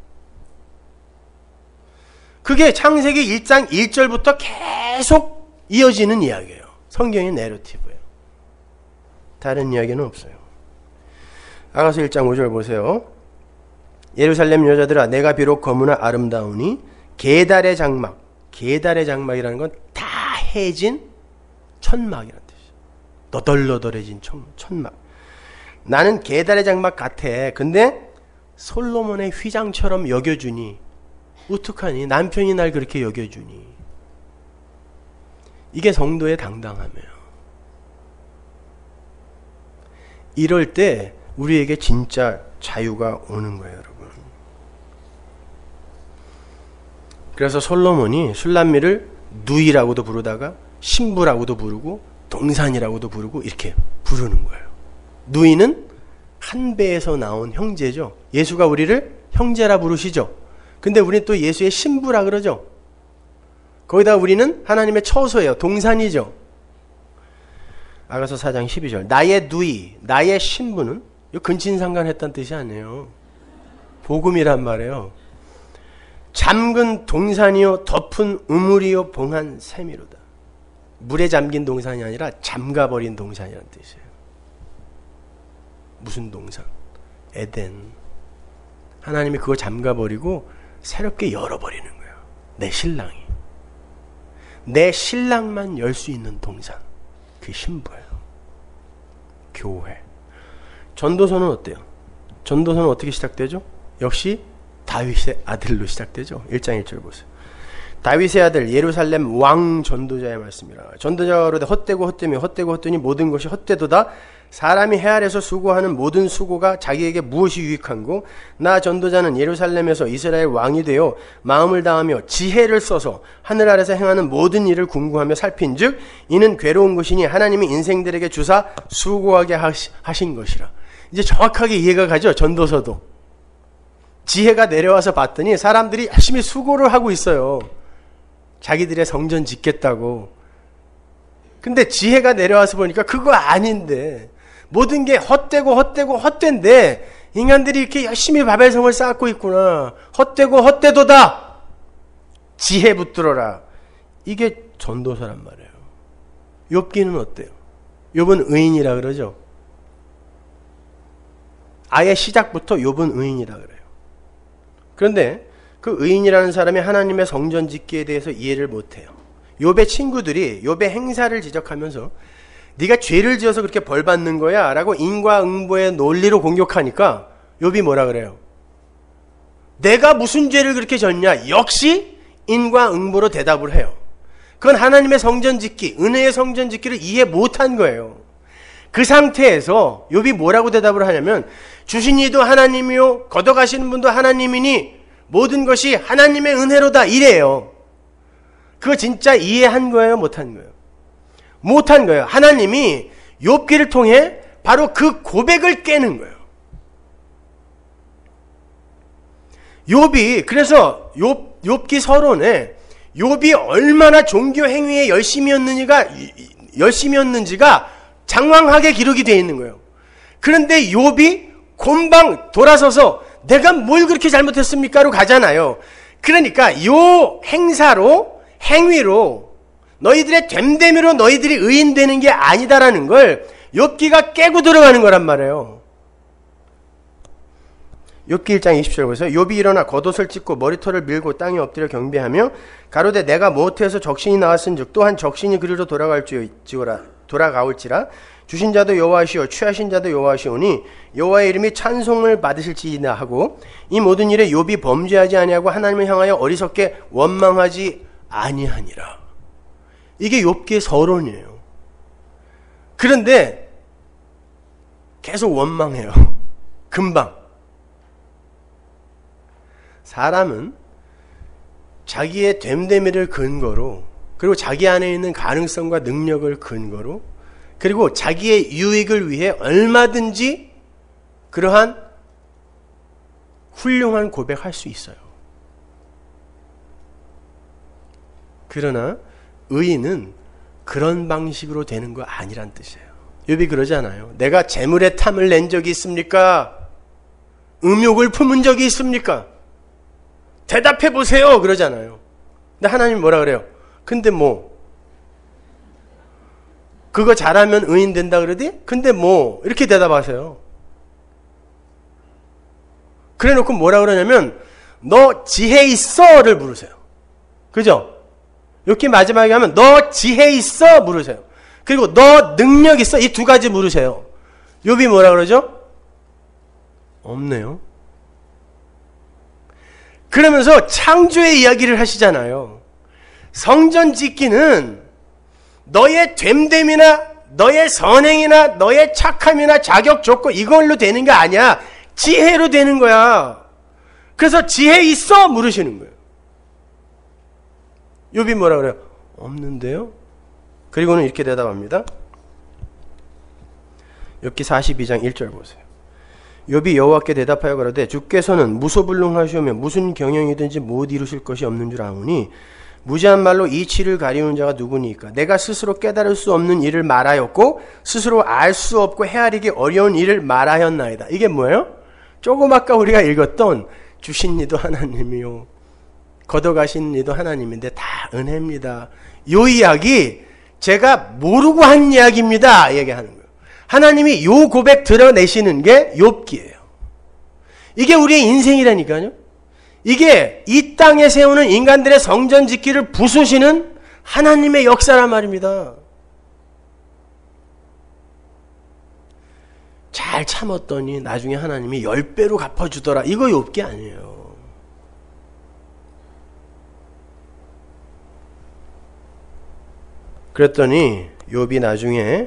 그게 창세기 1장 1절부터 계속 이어지는 이야기예요. 성경의 내러티브예요. 다른 이야기는 없어요. 아가서 1장 5절 보세요. 예루살렘 여자들아 내가 비록 거무나 아름다우니 계달의 장막이라는 건 다 해진 천막이라는 뜻이에요. 너덜너덜해진 천막. 나는 계달의 장막 같아. 근데 솔로몬의 휘장처럼 여겨주니 어떡하니? 남편이 날 그렇게 여겨주니. 이게 성도의 당당함이에요. 이럴 때 우리에게 진짜 자유가 오는 거예요, 여러분. 그래서 솔로몬이 술람미를 누이라고도 부르다가 신부라고도 부르고 동산이라고도 부르고 이렇게 부르는 거예요. 누이는 한 배에서 나온 형제죠. 예수가 우리를 형제라 부르시죠. 근데 우리는 또 예수의 신부라 그러죠. 거기다 우리는 하나님의 처소예요. 동산이죠. 아가서 4장 12절. 나의 누이, 나의 신부는 근친상간했다는 뜻이 아니에요. 복음이란 말이에요. 잠근 동산이요 덮은 우물이요 봉한 샘이로다. 물에 잠긴 동산이 아니라 잠가버린 동산이라는 뜻이에요. 무슨 동산? 에덴. 하나님이 그거 잠가버리고 새롭게 열어버리는 거예요. 내 신랑이. 내 신랑만 열 수 있는 동산. 그 신부예요. 교회. 전도서는 어때요? 전도서는 어떻게 시작되죠? 역시 다윗의 아들로 시작되죠. 1장 1절 보세요. 다윗의 아들 예루살렘 왕 전도자의 말씀이라. 전도자가 그러되 헛되고 헛되며 헛되고 헛되니 모든 것이 헛되도다. 사람이 해 아래서 수고하는 모든 수고가 자기에게 무엇이 유익한고 나 전도자는 예루살렘에서 이스라엘 왕이 되어 마음을 다하며 지혜를 써서 하늘 아래서 행하는 모든 일을 궁구하며 살핀즉 이는 괴로운 것이니 하나님이 인생들에게 주사 수고하게 하신 것이라. 이제 정확하게 이해가 가죠. 전도서도 지혜가 내려와서 봤더니 사람들이 열심히 수고를 하고 있어요. 자기들의 성전 짓겠다고. 근데 지혜가 내려와서 보니까 그거 아닌데 모든 게 헛되고 헛되고 헛된데 인간들이 이렇게 열심히 바벨성을 쌓고 있구나. 헛되고 헛되도다. 지혜 붙들어라. 이게 전도서란 말이에요. 욥기는 어때요? 욥은 의인이라 그러죠. 아예 시작부터 욥은 의인이라 그래요. 그런데 그 의인이라는 사람이 하나님의 성전 짓기에 대해서 이해를 못해요. 욥의 친구들이 욥의 행사를 지적하면서 네가 죄를 지어서 그렇게 벌 받는 거야 라고 인과응보의 논리로 공격하니까 욥이 뭐라 그래요? 내가 무슨 죄를 그렇게 졌냐? 역시 인과응보로 대답을 해요. 그건 하나님의 성전 짓기, 은혜의 성전 짓기를 이해 못한 거예요. 그 상태에서 욥이 뭐라고 대답을 하냐면 주신 이도 하나님이요 걷어가시는 분도 하나님이니 모든 것이 하나님의 은혜로다 이래요. 그거 진짜 이해한 거예요? 못한 거예요? 못한 거예요. 하나님이 욥기를 통해 바로 그 고백을 깨는 거예요. 욥이 그래서 욥기 서론에 욥이 얼마나 종교 행위에 열심이었는지가 장황하게 기록이 되어 있는 거예요. 그런데 욥이 곰방 돌아서서 내가 뭘 그렇게 잘못했습니까로 가잖아요. 그러니까 요 행위로 너희들의 됨됨이로 너희들이 의인되는 게 아니다라는 걸 욥기가 깨고 들어가는 거란 말이에요. 욥기 1장 20절 보세요. 욥이 일어나 겉옷을 찢고 머리털을 밀고 땅에 엎드려 경배하며 가로되 내가 모태에서 적신이 나왔은즉 또한 적신이 그리로 돌아가올지라 주신 자도 여호와시오 취하신 자도 여호와시오니 여호와의 이름이 찬송을 받으실지이다 하고 이 모든 일에 욥이 범죄하지 아니하고 하나님을 향하여 어리석게 원망하지 아니하니라. 이게 욥기의 서론이에요. 그런데 계속 원망해요. 금방. 사람은 자기의 됨됨이를 근거로 그리고 자기 안에 있는 가능성과 능력을 근거로 그리고 자기의 유익을 위해 얼마든지 그러한 훌륭한 고백할 수 있어요. 그러나 의인은 그런 방식으로 되는 거 아니란 뜻이에요. 욥이 그러지 않아요. 내가 재물에 탐을 낸 적이 있습니까? 음욕을 품은 적이 있습니까? 대답해 보세요. 그러잖아요. 근데 하나님 뭐라 그래요? 근데 뭐 그거 잘하면 의인 된다 그러지? 근데 뭐 이렇게 대답하세요. 그래 놓고 뭐라 그러냐면 너 지혜 있어를 물으세요. 그죠? 이렇게 마지막에 하면 너 지혜 있어 물으세요. 그리고 너 능력 있어 이 두 가지 물으세요. 욥이 뭐라 그러죠? 없네요. 그러면서 창조의 이야기를 하시잖아요. 성전 짓기는 너의 됨됨이나 너의 선행이나 너의 착함이나 자격 조건 이걸로 되는 게 아니야. 지혜로 되는 거야. 그래서 지혜 있어 물으시는 거예요. 욥이 뭐라 그래요? 없는데요? 그리고는 이렇게 대답합니다. 욥기 42장 1절 보세요. 욥이 여호와께 대답하여 가로되 주께서는 무소불능하시오며 무슨 경영이든지 못 이루실 것이 없는 줄 아오니 무지한 말로 이치를 가리우는 자가 누구니까? 내가 스스로 깨달을 수 없는 일을 말하였고 스스로 알 수 없고 헤아리기 어려운 일을 말하였나이다. 이게 뭐예요? 조금 아까 우리가 읽었던 주신 이도 하나님이요 걷어가신 이도 하나님인데 다 은혜입니다. 요 이야기 제가 모르고 한 이야기입니다. 얘기하는 거예요. 하나님이 요 고백 드러내시는 게 욥기예요. 이게 우리의 인생이라니까요. 이게 이 땅에 세우는 인간들의 성전 짓기를 부수시는 하나님의 역사란 말입니다. 잘 참았더니 나중에 하나님이 10배로 갚아주더라. 이거 욥기 아니에요. 그랬더니 욥이 나중에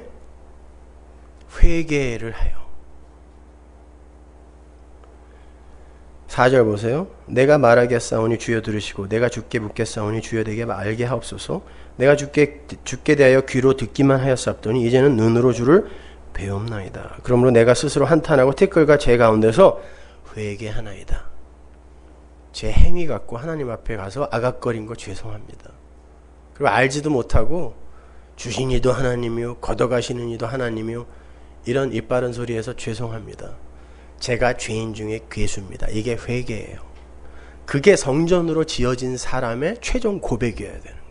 회개를 해요. 4절 보세요. 내가 말하겠사오니 주여 들으시고 내가 주께 묻겠사오니 주여 내게 알게 하옵소서. 내가 주께 대하여 귀로 듣기만 하였사옵더니 이제는 눈으로 주를 배움나이다. 그러므로 내가 스스로 한탄하고 티끌과 제 가운데서 회개하나이다. 제 행위 갖고 하나님 앞에 가서 아각거린 거 죄송합니다. 그리고 알지도 못하고 주신 이도 하나님이요 걷어가시는 이도 하나님이요 이런 입바른 소리에서 죄송합니다. 제가 죄인 중에 괴수입니다. 이게 회개예요. 그게 성전으로 지어진 사람의 최종 고백이어야 되는 거예요.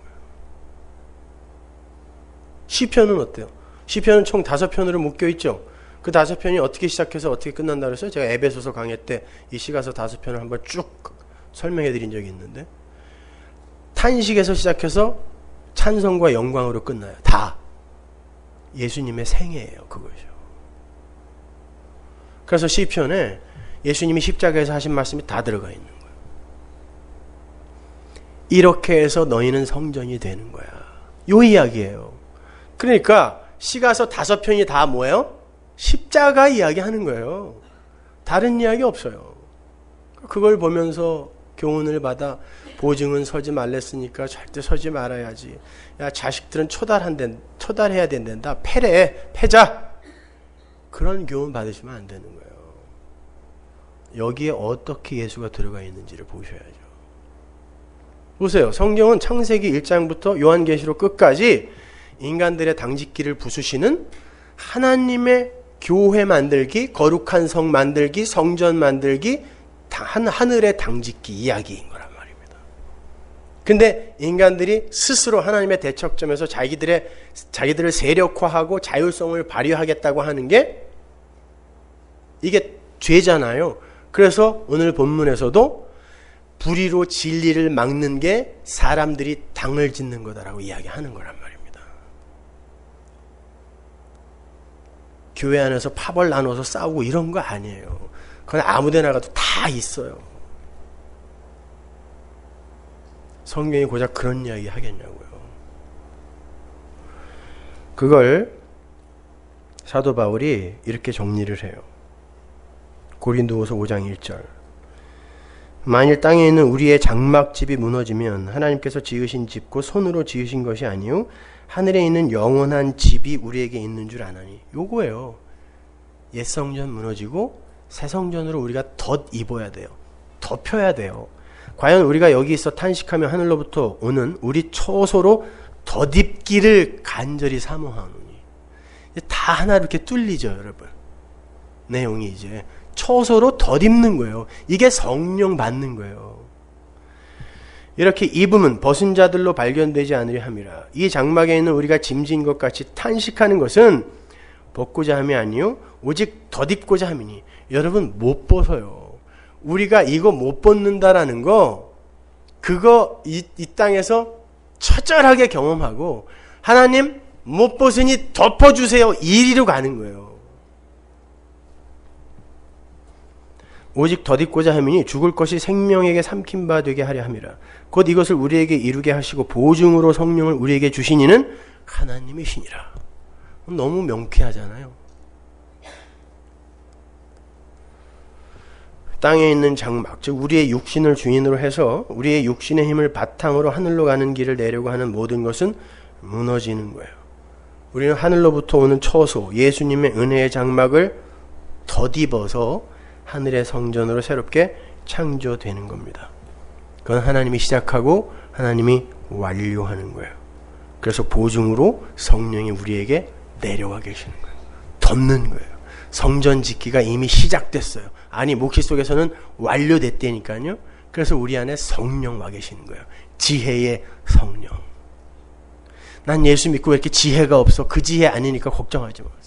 시편은 어때요? 시편은 총 5편으로 묶여있죠. 그 5편이 어떻게 시작해서 어떻게 끝난다 그랬어요? 제가 에베소서 강의 때 이 시가서 5편을 한번 쭉 설명해 드린 적이 있는데 탄식에서 시작해서 찬송과 영광으로 끝나요. 다 예수님의 생애예요. 그것이요. 그래서 시편에 예수님이 십자가에서 하신 말씀이 다 들어가 있는 거예요. 이렇게 해서 너희는 성전이 되는 거야. 요 이야기예요. 그러니까 시가서 5편이 다 뭐예요? 십자가 이야기 하는 거예요. 다른 이야기 없어요. 그걸 보면서 교훈을 받아 보증은 서지 말랬으니까 절대 서지 말아야지. 야 자식들은 초달해야 된단다. 패자. 그런 교훈 받으시면 안 되는 거예요. 여기에 어떻게 예수가 들어가 있는지를 보셔야죠. 보세요. 성경은 창세기 1장부터 요한계시록 끝까지 인간들의 당짓기를 부수시는 하나님의 교회 만들기, 거룩한 성 만들기, 성전 만들기, 하늘의 당짓기 이야기인 거란 말입니다. 근데 인간들이 스스로 하나님의 대척점에서 자기들을 세력화하고 자율성을 발휘하겠다고 하는 게 이게 죄잖아요. 그래서 오늘 본문에서도 불의로 진리를 막는 게 사람들이 당을 짓는 거다라고 이야기하는 거란 말입니다. 교회 안에서 팝을 나눠서 싸우고 이런 거 아니에요. 그건 아무데나 가도 다 있어요. 성경이 고작 그런 이야기 하겠냐고요. 그걸 사도 바울이 이렇게 정리를 해요. 고린도후서 5장 1절. 만일 땅에 있는 우리의 장막집이 무너지면 하나님께서 지으신 집 곧 손으로 지으신 것이 아니요 하늘에 있는 영원한 집이 우리에게 있는 줄 아나니. 요거예요. 옛 성전 무너지고 새 성전으로 우리가 덧 입어야 돼요. 덮여야 돼요. 과연 우리가 여기 있어 탄식하며 하늘로부터 오는 우리 처소로 덧입기를 간절히 사모하노니. 다 하나 이렇게 뚫리죠, 여러분. 내용이 이제 처소로 덧입는 거예요. 이게 성령 받는 거예요. 이렇게 입으면 벗은 자들로 발견되지 않으려 함이라. 이 장막에 있는 우리가 짐진 것 같이 탄식하는 것은 벗고자 함이 아니요 오직 덧입고자 함이니. 여러분 못 벗어요. 우리가 이거 못 벗는다라는 거 그거 이 땅에서 처절하게 경험하고 하나님 못 벗으니 덮어주세요 이리로 가는 거예요. 오직 덧입고자 함이니 죽을 것이 생명에게 삼킨 바 되게 하려 함이라. 곧 이것을 우리에게 이루게 하시고 보증으로 성령을 우리에게 주시니는 하나님이시니라. 너무 명쾌하잖아요. 땅에 있는 장막, 즉 우리의 육신을 주인으로 해서 우리의 육신의 힘을 바탕으로 하늘로 가는 길을 내려고 하는 모든 것은 무너지는 거예요. 우리는 하늘로부터 오는 처소 예수님의 은혜의 장막을 덧입어서 하늘의 성전으로 새롭게 창조되는 겁니다. 그건 하나님이 시작하고 하나님이 완료하는 거예요. 그래서 보증으로 성령이 우리에게 내려와 계시는 거예요. 덮는 거예요. 성전 짓기가 이미 시작됐어요. 아니 목회 속에서는 완료됐다니까요. 그래서 우리 안에 성령 와 계시는 거예요. 지혜의 성령. 난 예수 믿고 왜 이렇게 지혜가 없어? 그 지혜 아니니까 걱정하지 마.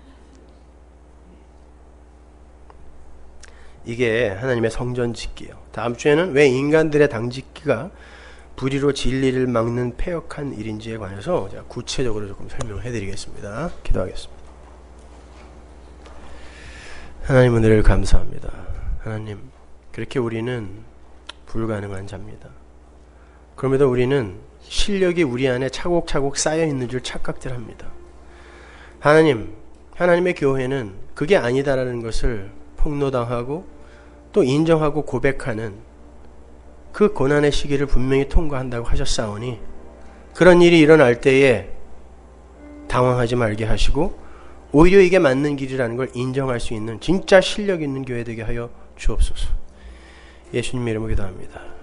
이게 하나님의 성전 짓기예요. 다음 주에는 왜 인간들의 당 짓기가 불의로 진리를 막는 패역한 일인지에 관해서 제가 구체적으로 조금 설명해 드리겠습니다. 기도하겠습니다. 하나님 은혜를 감사합니다. 하나님, 그렇게 우리는 불가능한 자입니다. 그럼에도 우리는 실력이 우리 안에 차곡차곡 쌓여 있는 줄 착각들 합니다. 하나님, 하나님의 교회는 그게 아니다라는 것을 폭로당하고 또 인정하고 고백하는 그 고난의 시기를 분명히 통과한다고 하셨사오니 그런 일이 일어날 때에 당황하지 말게 하시고 오히려 이게 맞는 길이라는 걸 인정할 수 있는 진짜 실력 있는 교회 되게 하여 주옵소서. 예수님 이름으로 기도합니다.